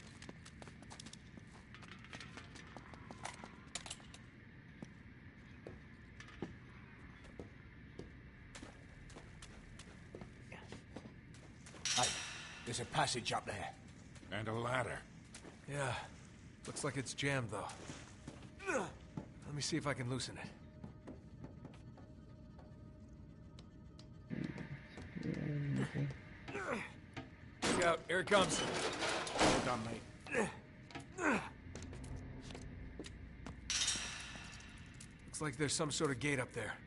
[SPEAKER 2] Hey, there's a passage up there.
[SPEAKER 4] And a ladder.
[SPEAKER 1] Yeah. Looks like it's jammed, though. Let me see if I can loosen it. Look out, here it comes.
[SPEAKER 2] Well done, mate.
[SPEAKER 1] Looks like there's some sort of gate up there.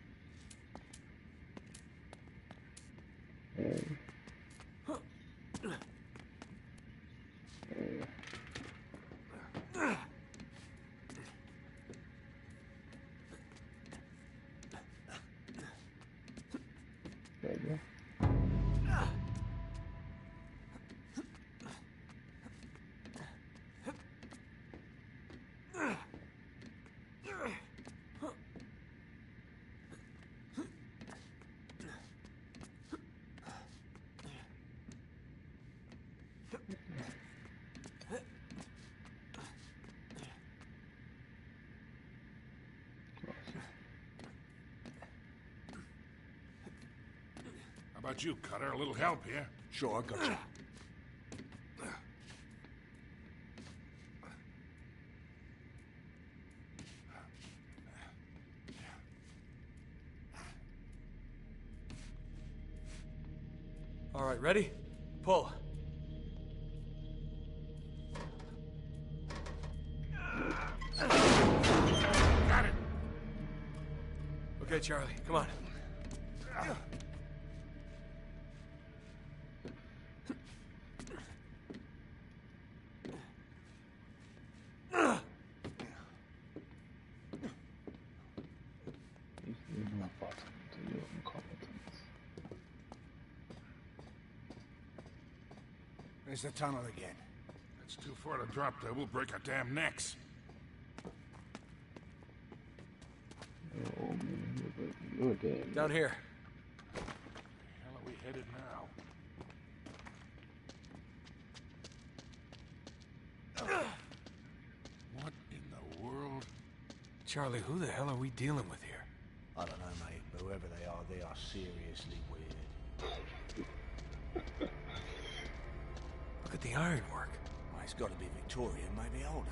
[SPEAKER 10] There you go.
[SPEAKER 4] How about you, Cutter? A little help here?
[SPEAKER 2] Sure, I got you.
[SPEAKER 1] All right, ready? Pull.
[SPEAKER 4] Got it.
[SPEAKER 1] Okay, Charlie, come on.
[SPEAKER 10] Is there no bottom to your incompetence?
[SPEAKER 2] There's the tunnel again.
[SPEAKER 4] That's too far to drop there. We'll break our damn necks.
[SPEAKER 10] Oh, damn.
[SPEAKER 1] Down here.
[SPEAKER 4] Where the hell are we headed now? What in the world?
[SPEAKER 1] Charlie, who the hell are we dealing with here?
[SPEAKER 2] I don't know, mate, but whoever they are, they are seriously weird.
[SPEAKER 1] Look at the ironwork.
[SPEAKER 2] Well, it's got to be Victorian, maybe older.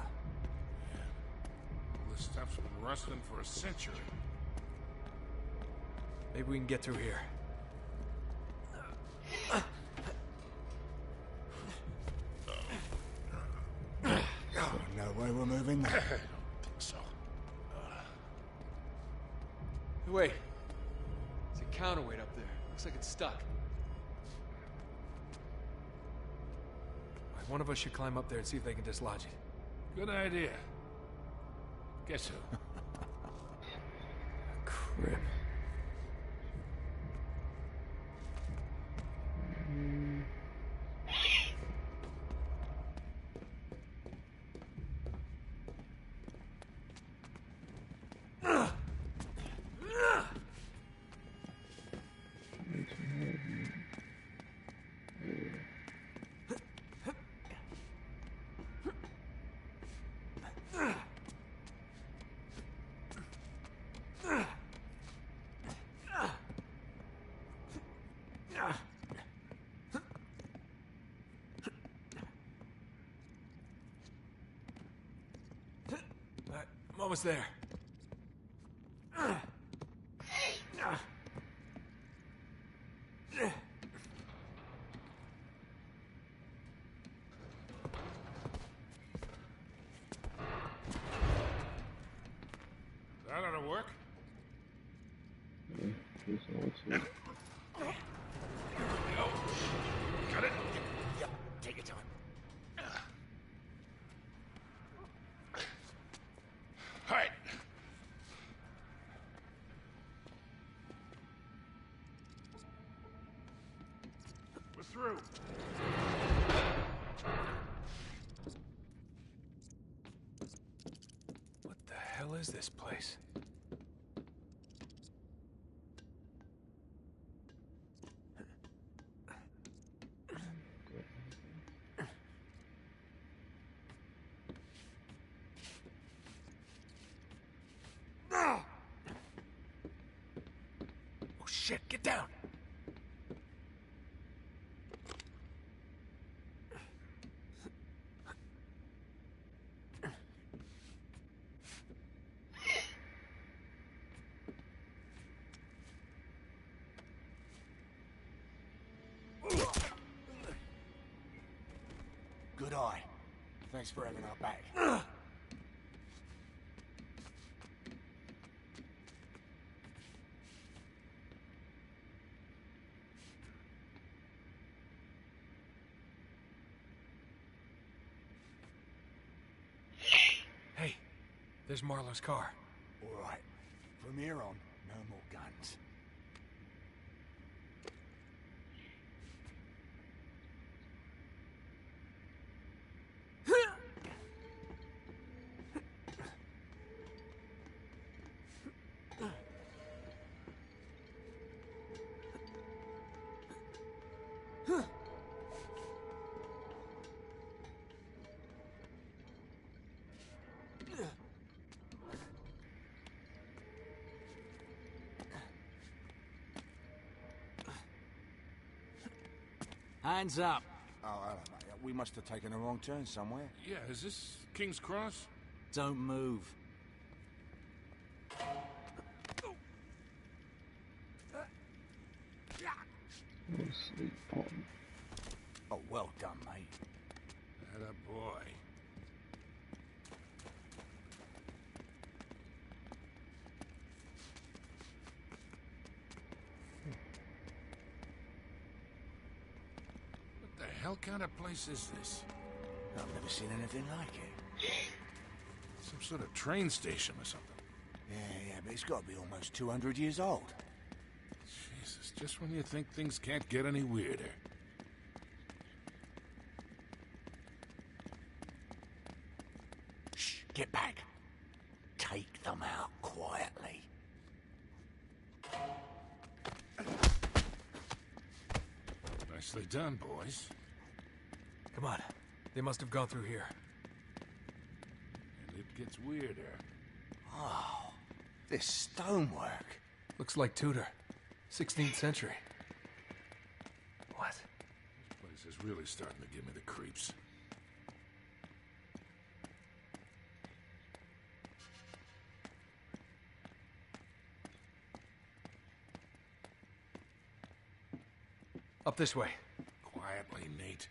[SPEAKER 4] All this stuff's been rustling for a century.
[SPEAKER 1] Maybe we can get through here.
[SPEAKER 2] No way we're moving there.
[SPEAKER 4] I don't think so.
[SPEAKER 12] Hey, wait. There's a counterweight up there. Looks like it's stuck.
[SPEAKER 1] One of us should climb up there and see if they can dislodge it.
[SPEAKER 4] Good idea. Guess who?
[SPEAKER 1] Crip. I'm almost there.
[SPEAKER 4] That ought to work.
[SPEAKER 10] Yeah, here's all it's here.
[SPEAKER 4] Go. Got it?
[SPEAKER 2] Yeah, take your time.
[SPEAKER 4] All right. We're through.
[SPEAKER 1] What the hell is this place? Oh shit, get down!
[SPEAKER 2] Good eye. Thanks for having our back.
[SPEAKER 1] Hey, there's Marlowe's car.
[SPEAKER 2] All right. From here on, no more guns.
[SPEAKER 3] Hands up.
[SPEAKER 2] Oh, hello, mate. We must have taken a wrong turn somewhere.
[SPEAKER 4] Yeah, is this King's Cross?
[SPEAKER 3] Don't move.
[SPEAKER 10] No sleep on.
[SPEAKER 2] Oh, well done, mate.
[SPEAKER 4] Atta boy. What the hell kind of place is this?
[SPEAKER 2] I've never seen anything like it.
[SPEAKER 4] Some sort of train station or something.
[SPEAKER 2] Yeah, yeah, but it's got to be almost two hundred years old.
[SPEAKER 4] Jesus, just when you think things can't get any weirder.
[SPEAKER 2] Shh, get back. Take them out quietly.
[SPEAKER 4] Nicely done, boys.
[SPEAKER 1] Come on. They must have gone through here.
[SPEAKER 4] And it gets weirder.
[SPEAKER 6] Oh, this stonework.
[SPEAKER 1] Looks like Tudor. sixteenth century. What?
[SPEAKER 4] This place is really starting to give me the creeps.
[SPEAKER 1] Up this way.
[SPEAKER 4] Quietly, Nate.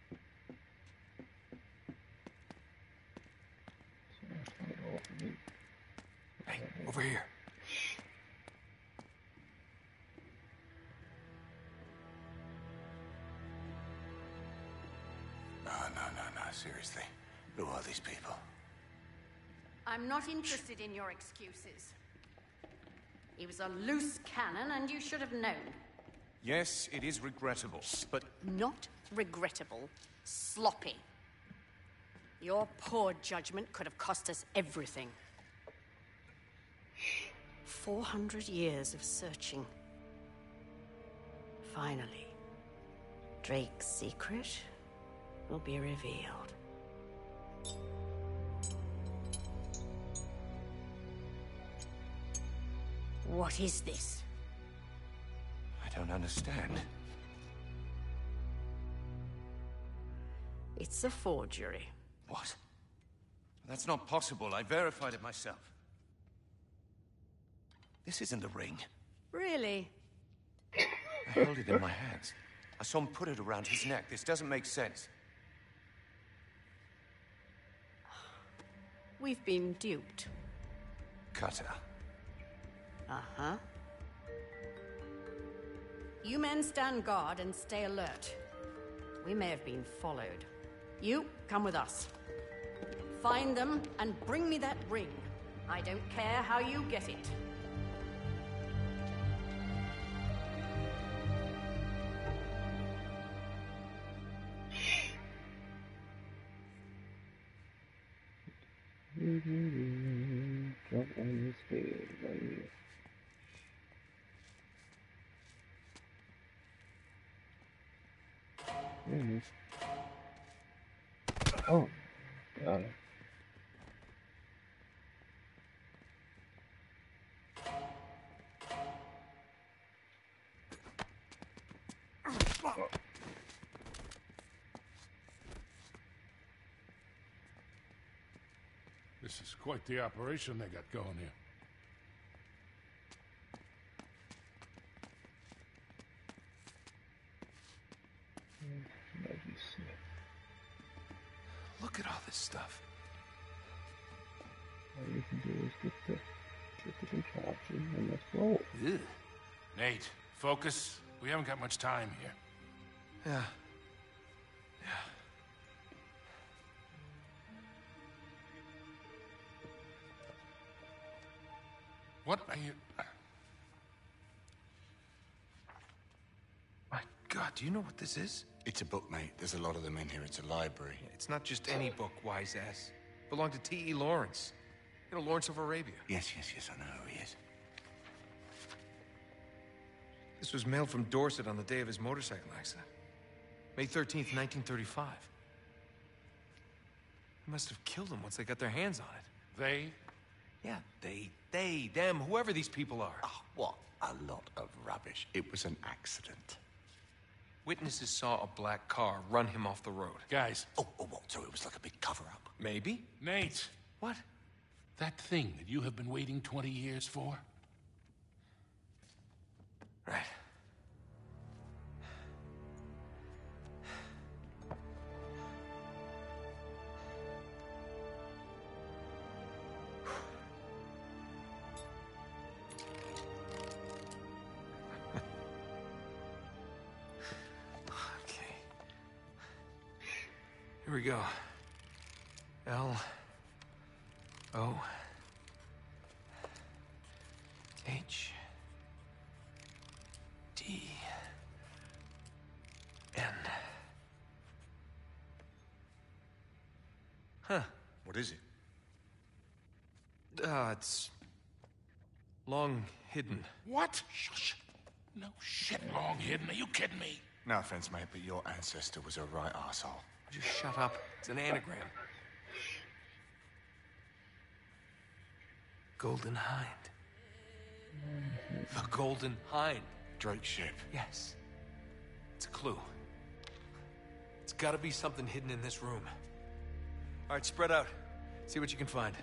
[SPEAKER 1] Hey, over here.
[SPEAKER 6] No, no, no, no, seriously. Who are these people?
[SPEAKER 7] I'm not interested in your excuses. He was a loose cannon, and you should have known.
[SPEAKER 5] Yes, it is regrettable, but...
[SPEAKER 7] Not regrettable. Sloppy. Your poor judgment could have cost us everything. Four hundred years of searching. Finally, Drake's secret will be revealed. What is this?
[SPEAKER 5] I don't understand.
[SPEAKER 7] It's a forgery.
[SPEAKER 5] What? That's not possible. I verified it myself. This isn't a ring.
[SPEAKER 7] Really?
[SPEAKER 5] I held it in my hands. I saw him put it around his neck. This doesn't make sense.
[SPEAKER 7] We've been duped.
[SPEAKER 5] Cutter.
[SPEAKER 7] Uh-huh. You men stand guard and stay alert. We may have been followed. You, come with us. Find them and bring me that ring. I don't care how you get it.
[SPEAKER 10] Jump on this bed right here. Mm-hmm. Oh, got it. Oh.
[SPEAKER 4] This is quite the operation they got going here.
[SPEAKER 1] Look at all this stuff.
[SPEAKER 10] All you can do is get the, get the contraption and let's roll.
[SPEAKER 1] Ew.
[SPEAKER 4] Nate, focus. We haven't got much time here.
[SPEAKER 1] Yeah. Yeah.
[SPEAKER 4] What are you...
[SPEAKER 1] My God, do you know what this is?
[SPEAKER 6] It's a book, mate. There's a lot of them in here. It's a library.
[SPEAKER 1] It's not just any book, wise ass. It belonged to T E Lawrence. You know, Lawrence of Arabia.
[SPEAKER 6] Yes, yes, yes, I know who he is.
[SPEAKER 1] This was mailed from Dorset on the day of his motorcycle accident. May thirteenth, nineteen thirty-five. They must have killed him once they got their hands on it.
[SPEAKER 4] They?
[SPEAKER 1] Yeah, they, they, them, whoever these people are.
[SPEAKER 6] Oh, what a lot of rubbish. It was an accident.
[SPEAKER 1] Witnesses saw a black car run him off the road.
[SPEAKER 4] Guys.
[SPEAKER 6] Oh, oh, what? So it was like a big cover-up?
[SPEAKER 1] Maybe.
[SPEAKER 4] Nate.
[SPEAKER 1] What?
[SPEAKER 4] That thing that you have been waiting twenty years for?
[SPEAKER 1] Right. Here we go. L O H D N. Huh.
[SPEAKER 6] What is it?
[SPEAKER 1] Uh, it's long hidden.
[SPEAKER 4] What? Shush. No shit long hidden. Are you kidding me?
[SPEAKER 6] No offense, mate, but your ancestor was a right arsehole.
[SPEAKER 3] Just shut up. It's an anagram. Golden Hind. The Golden Hind.
[SPEAKER 6] Drake's ship.
[SPEAKER 3] Yes. It's a clue. It's gotta be something hidden in this room. All right, spread out. See what you can find.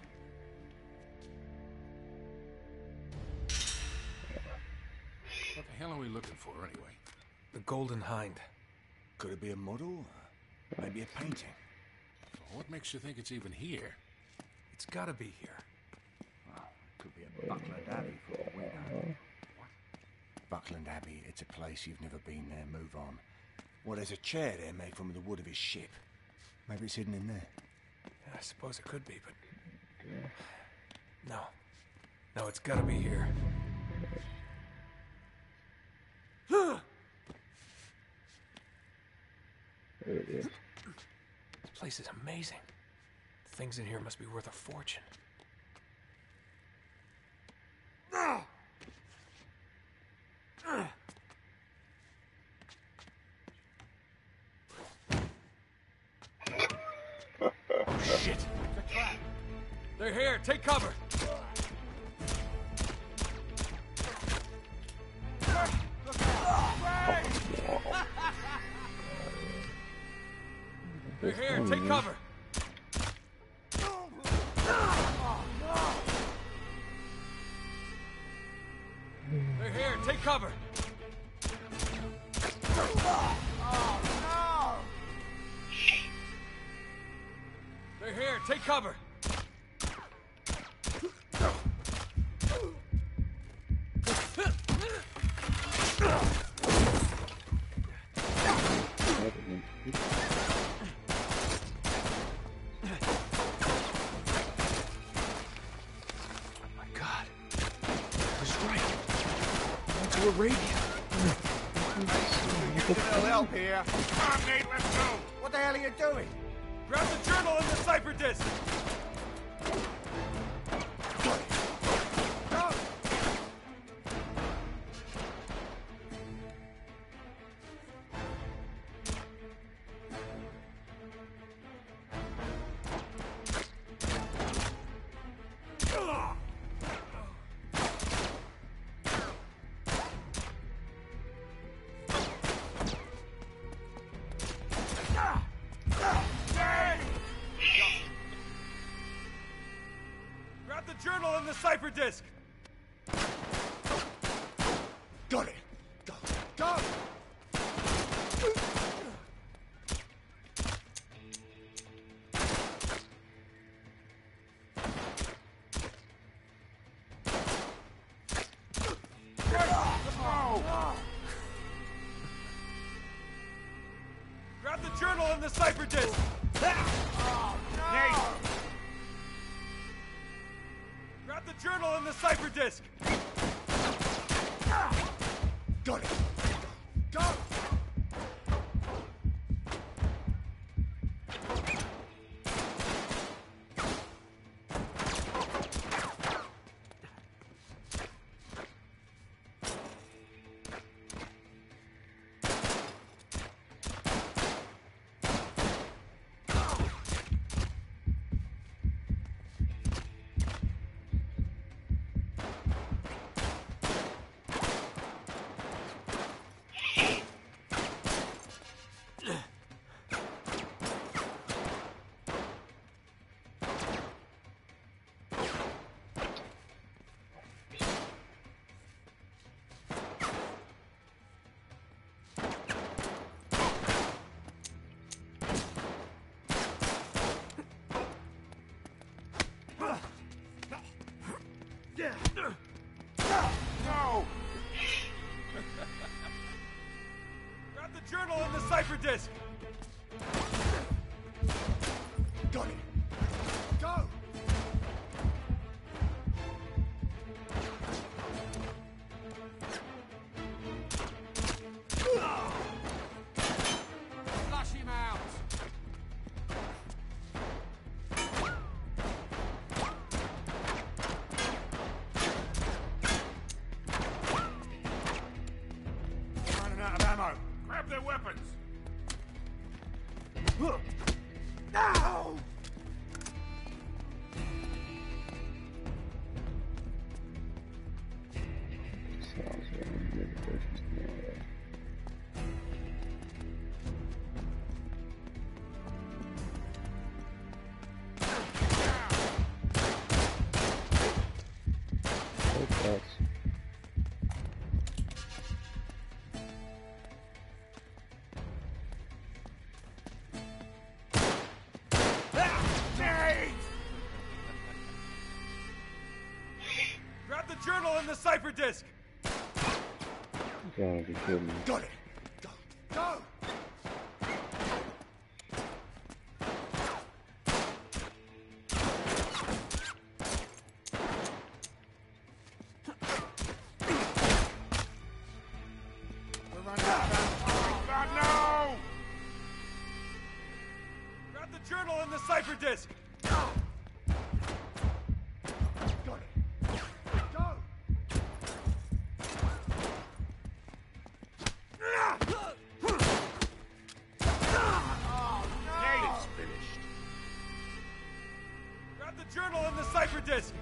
[SPEAKER 4] What the hell are we looking for, anyway?
[SPEAKER 1] The Golden Hind.
[SPEAKER 6] Could it be a model? Maybe a painting?
[SPEAKER 4] Well, what makes you think it's even here?
[SPEAKER 1] It's gotta be here.
[SPEAKER 6] Well, could be a Buckland Abbey for all we know. Buckland Abbey, it's a place you've never been there. Move on. Well, there's a chair there made from the wood of his ship. Maybe it's hidden in there.
[SPEAKER 1] Yeah, I suppose it could be, but... No. No, it's gotta be here.
[SPEAKER 10] There it is.
[SPEAKER 1] This place is amazing. The things in here must be worth a fortune.
[SPEAKER 3] Shit! The trap! They're here! Take cover! They're here! Take cover! They're here! Take cover! They're here! Take cover!
[SPEAKER 2] A radio. You can help here. Come on, Nate, let's go. What the hell are you doing?
[SPEAKER 3] Grab the journal and the cipher disc.
[SPEAKER 2] Go.
[SPEAKER 3] Grab the journal and the cipher disc.
[SPEAKER 2] Got it. Go. Go.
[SPEAKER 3] Grab the journal and the cipher disc.
[SPEAKER 2] Oh, no.
[SPEAKER 3] Nate. Grab the journal and the cipher disc.
[SPEAKER 2] Got it. Go.
[SPEAKER 3] No! Grab the journal and the cipher disc.
[SPEAKER 2] Got it. Go.
[SPEAKER 3] Flush him out.
[SPEAKER 2] Running out of ammo.
[SPEAKER 4] Grab their weapons!
[SPEAKER 3] Grab the journal and the cipher disk!
[SPEAKER 10] You gotta be kidding me.
[SPEAKER 6] Got it! Go! Go!
[SPEAKER 9] We're running out of ammo.
[SPEAKER 3] God, no! Grab the journal and the cipher disk! Journal and the cipher disk.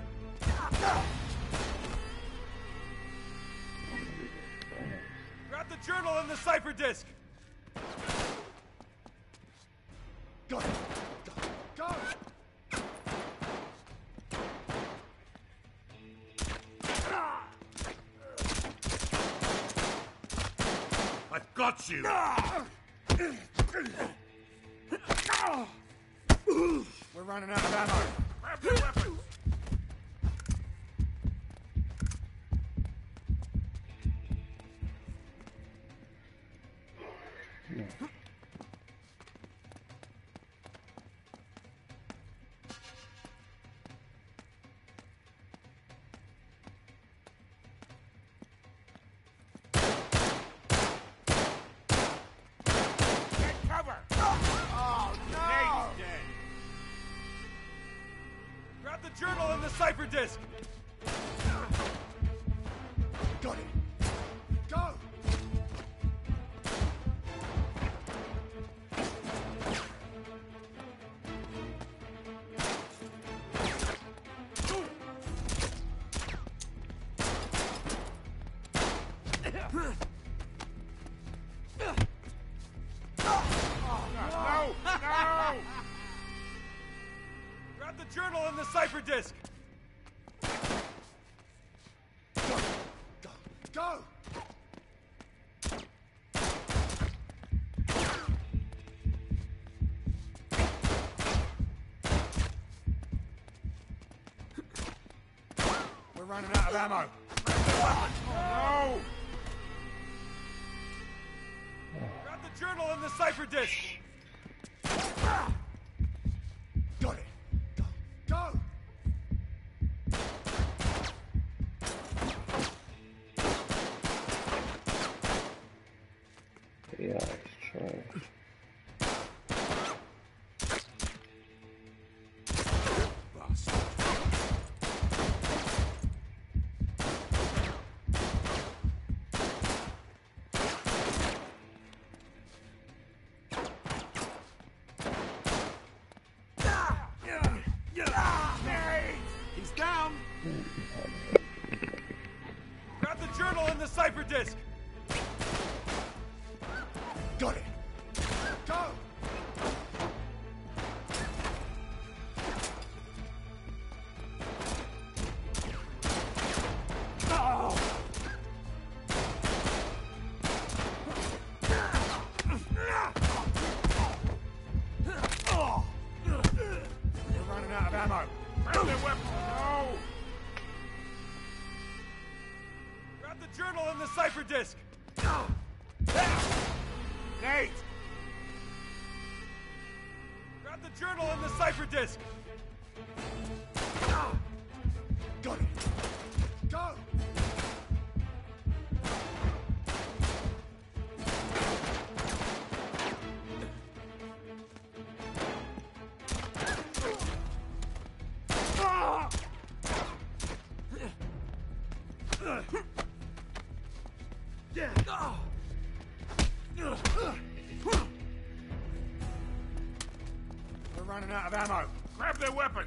[SPEAKER 3] Grab the journal and the cipher disk.
[SPEAKER 6] Go! Go! Go!
[SPEAKER 3] I've got you.
[SPEAKER 9] We're running out of ammo.
[SPEAKER 3] Grab your weapons. Grab the journal and the cipher disk!
[SPEAKER 6] Got it! Go!
[SPEAKER 3] No! No! Grab the journal and the cipher disk!
[SPEAKER 6] Go! Go! Go!
[SPEAKER 9] We're running out of ammo.
[SPEAKER 3] No! Grab the journal and the cipher disk!
[SPEAKER 6] Got it! Go! Go!
[SPEAKER 10] Yeah, it's trash.
[SPEAKER 3] He's down! Grab the journal and the cipher disk!
[SPEAKER 6] Got it! Go!
[SPEAKER 9] We're running out of ammo.
[SPEAKER 3] Grab their weapons! No! Grab the journal and the cipher disk! Nate! Grab the journal and the cipher disk!
[SPEAKER 6] Got it! Go!
[SPEAKER 9] We're running out of ammo.
[SPEAKER 3] Grab their weapons!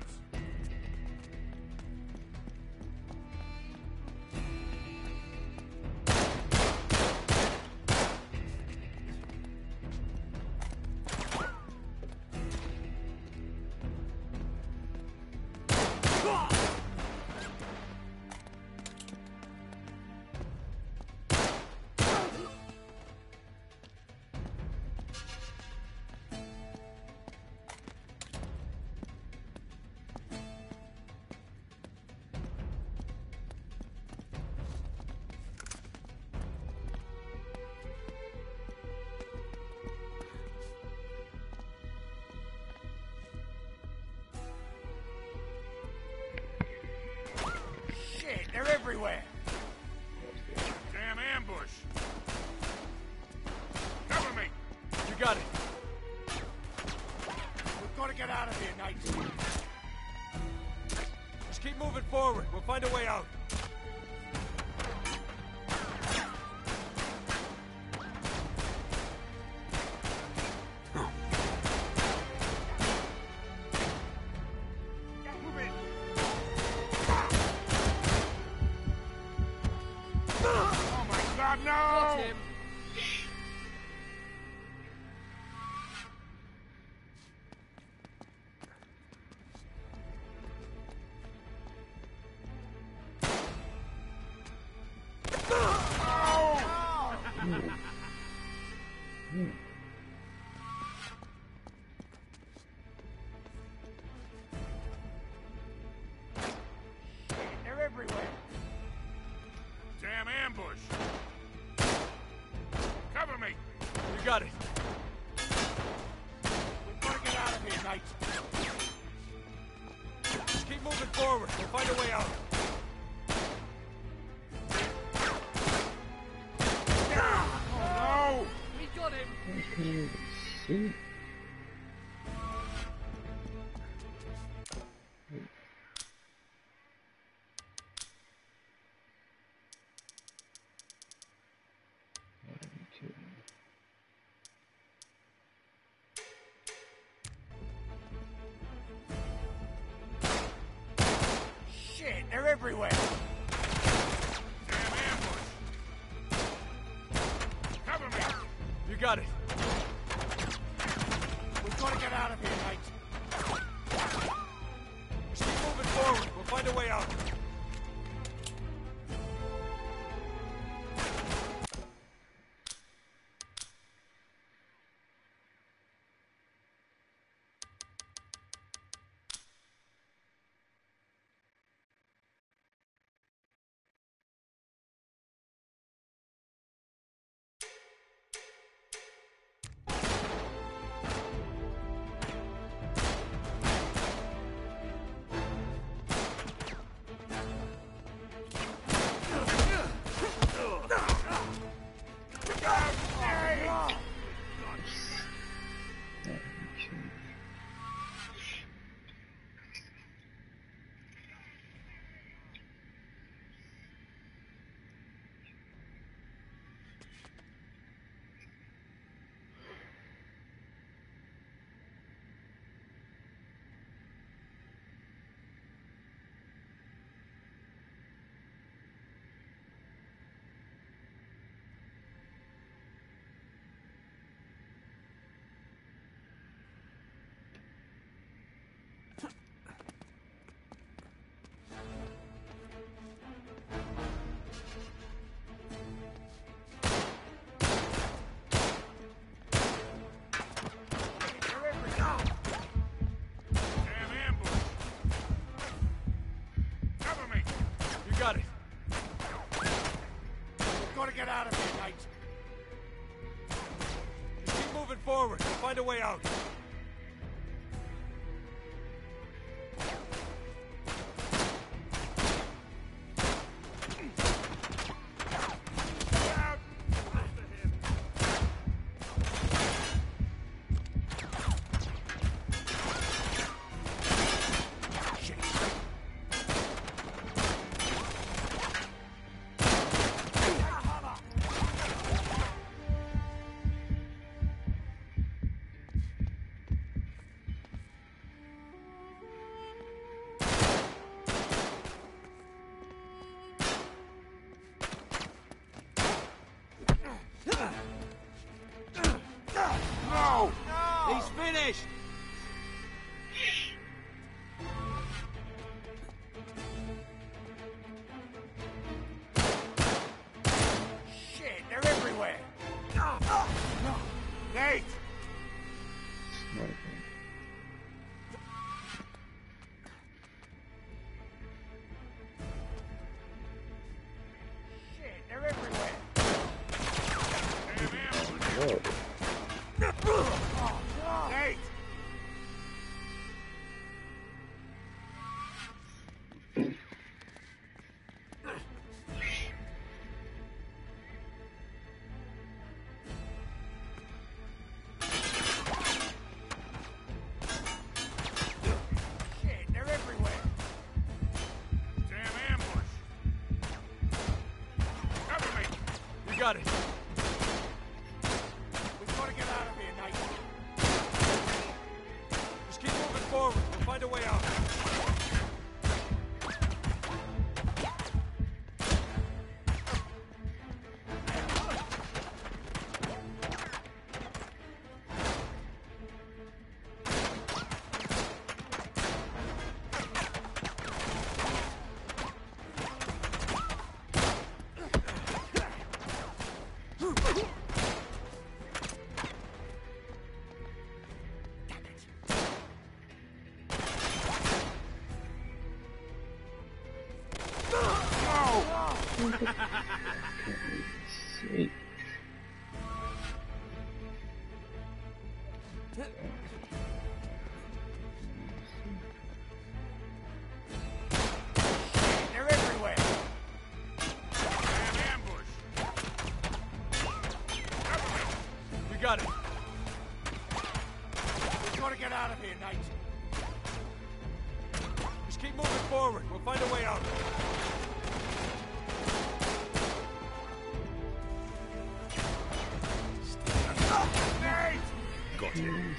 [SPEAKER 3] got it.
[SPEAKER 6] We've got to get out of here, Nate.
[SPEAKER 3] Just keep moving forward. We'll find a way out.
[SPEAKER 6] Oh my God, no!
[SPEAKER 3] Got him.
[SPEAKER 6] They're everywhere.
[SPEAKER 4] Damn ambush! Cover me!
[SPEAKER 3] You got it.
[SPEAKER 6] We've got to get out of here, Nate.
[SPEAKER 3] Just keep moving forward. We'll find a way out.
[SPEAKER 6] Oh,
[SPEAKER 3] We got him.
[SPEAKER 10] I can't even see. What are we doing?
[SPEAKER 6] no! Shit, they're everywhere.
[SPEAKER 4] Damn ambush! Cover me!
[SPEAKER 3] You got it.
[SPEAKER 6] We've got to get out of here, Nate.
[SPEAKER 3] Just keep moving forward. We'll find a way out.
[SPEAKER 4] Damn ambush! Cover me!
[SPEAKER 3] You got it.
[SPEAKER 6] We've got to get out of here, Nate.
[SPEAKER 3] Just keep moving forward. We'll find a way out.
[SPEAKER 6] No!
[SPEAKER 3] He's finished.
[SPEAKER 6] Shit, they're everywhere. Nate!
[SPEAKER 10] Sniping.
[SPEAKER 6] Shit, they're everywhere.
[SPEAKER 4] Damn ambush!
[SPEAKER 10] Whoa.
[SPEAKER 6] Nate!
[SPEAKER 3] got it.
[SPEAKER 2] We've got to get out of here, Nate.
[SPEAKER 3] Just keep moving forward. We'll find a way out.
[SPEAKER 10] Sweet.
[SPEAKER 2] They're everywhere.
[SPEAKER 4] An ambush.
[SPEAKER 3] You got it.
[SPEAKER 2] We've got to get out of here, Nate.
[SPEAKER 3] Just keep moving forward. We'll find a way out.
[SPEAKER 10] Got him.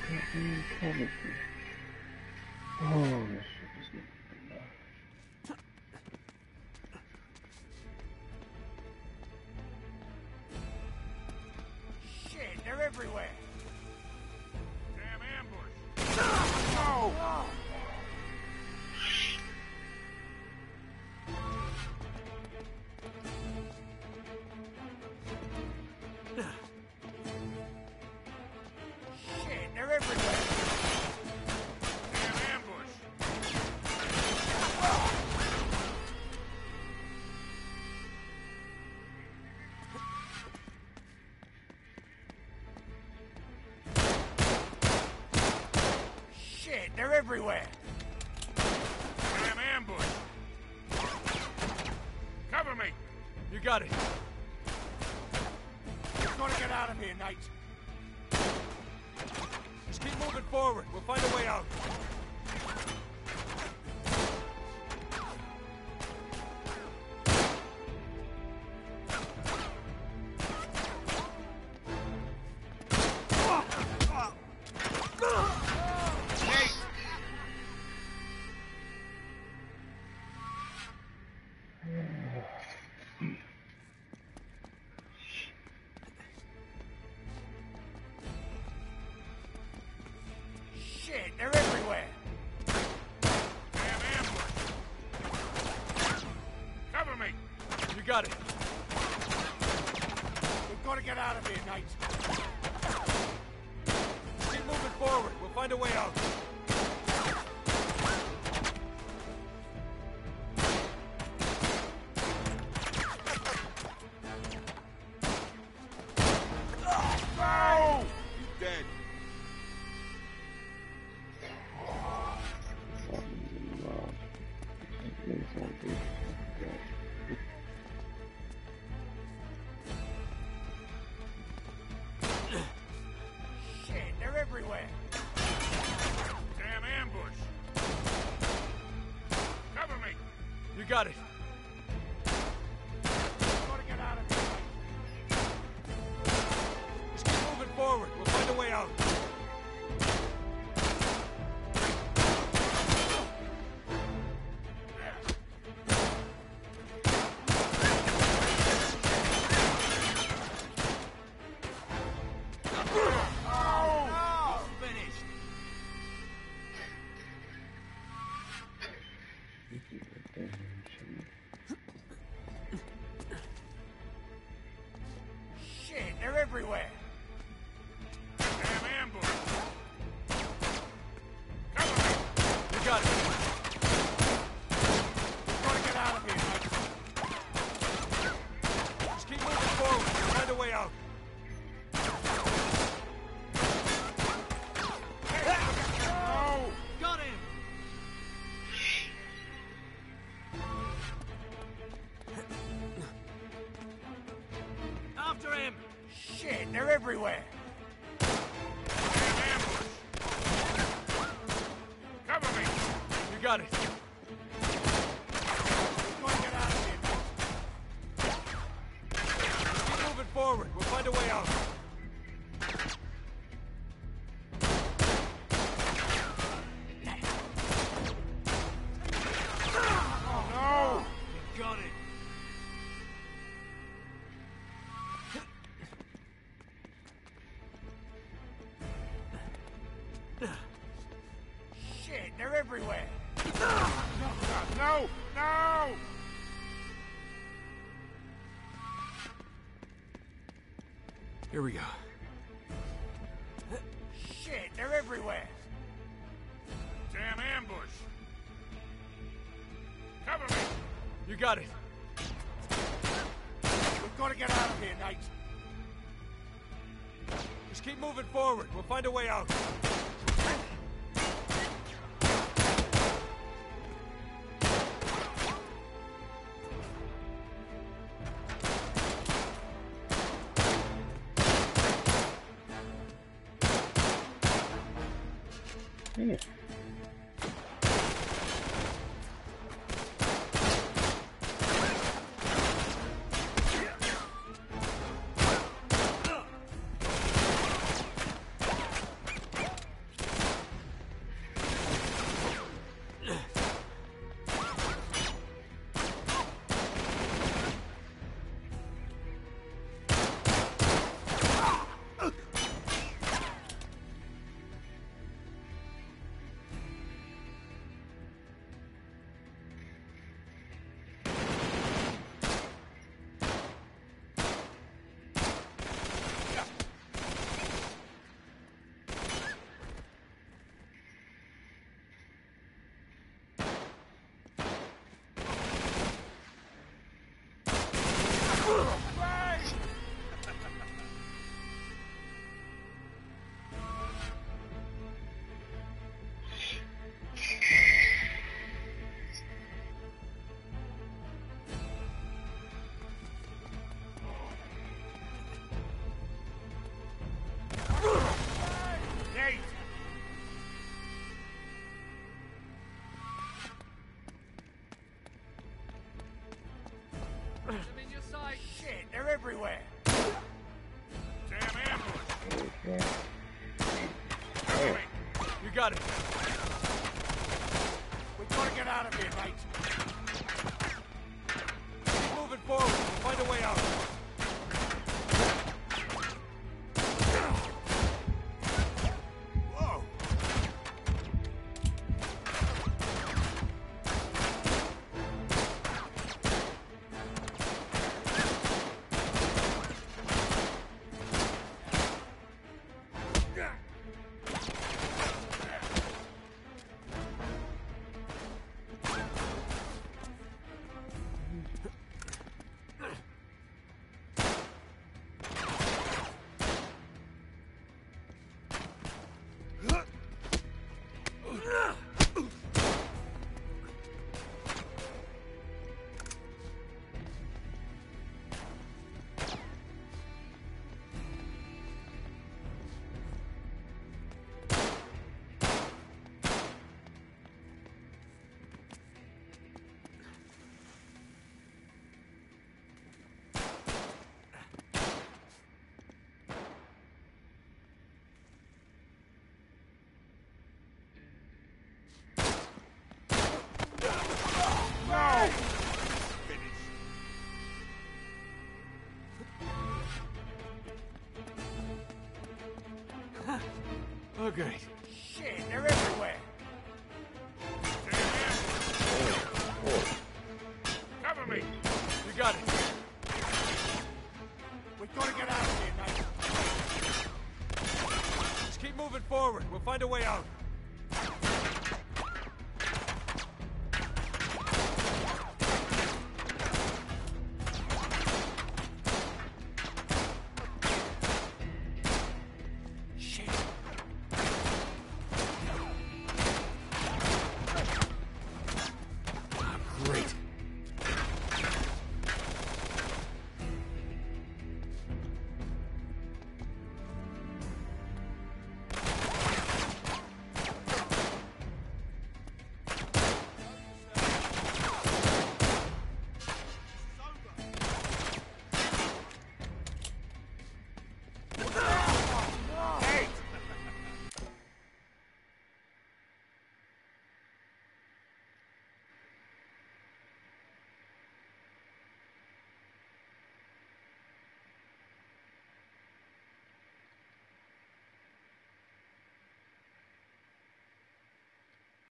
[SPEAKER 10] Oh, this shit is not enough.
[SPEAKER 2] Shit, they're everywhere.
[SPEAKER 4] Damn ambush.
[SPEAKER 2] No! Shit, they're everywhere.
[SPEAKER 4] Damn ambush.
[SPEAKER 2] Shit, they're everywhere.
[SPEAKER 4] Damn ambush. Cover me.
[SPEAKER 3] You got it.
[SPEAKER 2] We've got to get out of here, Nate.
[SPEAKER 3] Just keep moving forward. We'll find a way out.
[SPEAKER 2] Shit, they're everywhere.
[SPEAKER 4] Damn ambush. Cover me.
[SPEAKER 3] You got it.
[SPEAKER 2] We've got to get out of here, Nate.
[SPEAKER 3] Keep moving forward. We'll find a way out.
[SPEAKER 2] No! He's dead. Shit, they're everywhere.
[SPEAKER 4] Damn ambush. Cover me.
[SPEAKER 3] You got it.
[SPEAKER 2] We've got to get out of here, Nate.
[SPEAKER 3] Just keep moving forward. We'll find a way out.
[SPEAKER 2] Oh! He's finished. Shit, they're everywhere.
[SPEAKER 4] Damn ambush. Cover me.
[SPEAKER 3] You got it.
[SPEAKER 2] We've got to get out of here, Nate.
[SPEAKER 3] Just keep moving forward. We'll find a way out.
[SPEAKER 2] No!
[SPEAKER 3] Got him. After him.
[SPEAKER 2] Shit, they're everywhere.
[SPEAKER 4] Damn ambush. Cover me.
[SPEAKER 3] You got it.
[SPEAKER 2] We've got to get out of here, Nate.
[SPEAKER 3] Keep forward. We'll find a way out.
[SPEAKER 2] Oh, no! You got it. Shit, they're everywhere.
[SPEAKER 4] No! No! No!
[SPEAKER 3] Here we go.
[SPEAKER 2] Shit, they're everywhere.
[SPEAKER 4] Damn ambush! Cover me!
[SPEAKER 3] You got it.
[SPEAKER 2] We've got to get out of here, Nate.
[SPEAKER 3] Just keep moving forward. We'll find a way out.
[SPEAKER 10] Yeah.
[SPEAKER 2] Nate!
[SPEAKER 3] I'm in your sight.
[SPEAKER 2] Shit, they're everywhere.
[SPEAKER 4] Damn ambush!
[SPEAKER 10] Oh,
[SPEAKER 3] You got it.
[SPEAKER 2] We've got to get out of here, Nate.
[SPEAKER 3] Keep moving forward. We'll find a way out.
[SPEAKER 2] Whoa!
[SPEAKER 3] Okay.
[SPEAKER 2] Shit, they're everywhere.
[SPEAKER 4] Cover me!
[SPEAKER 3] You got it.
[SPEAKER 2] We've got to get out of here, Nate.
[SPEAKER 3] Just keep moving forward. We'll find a way out.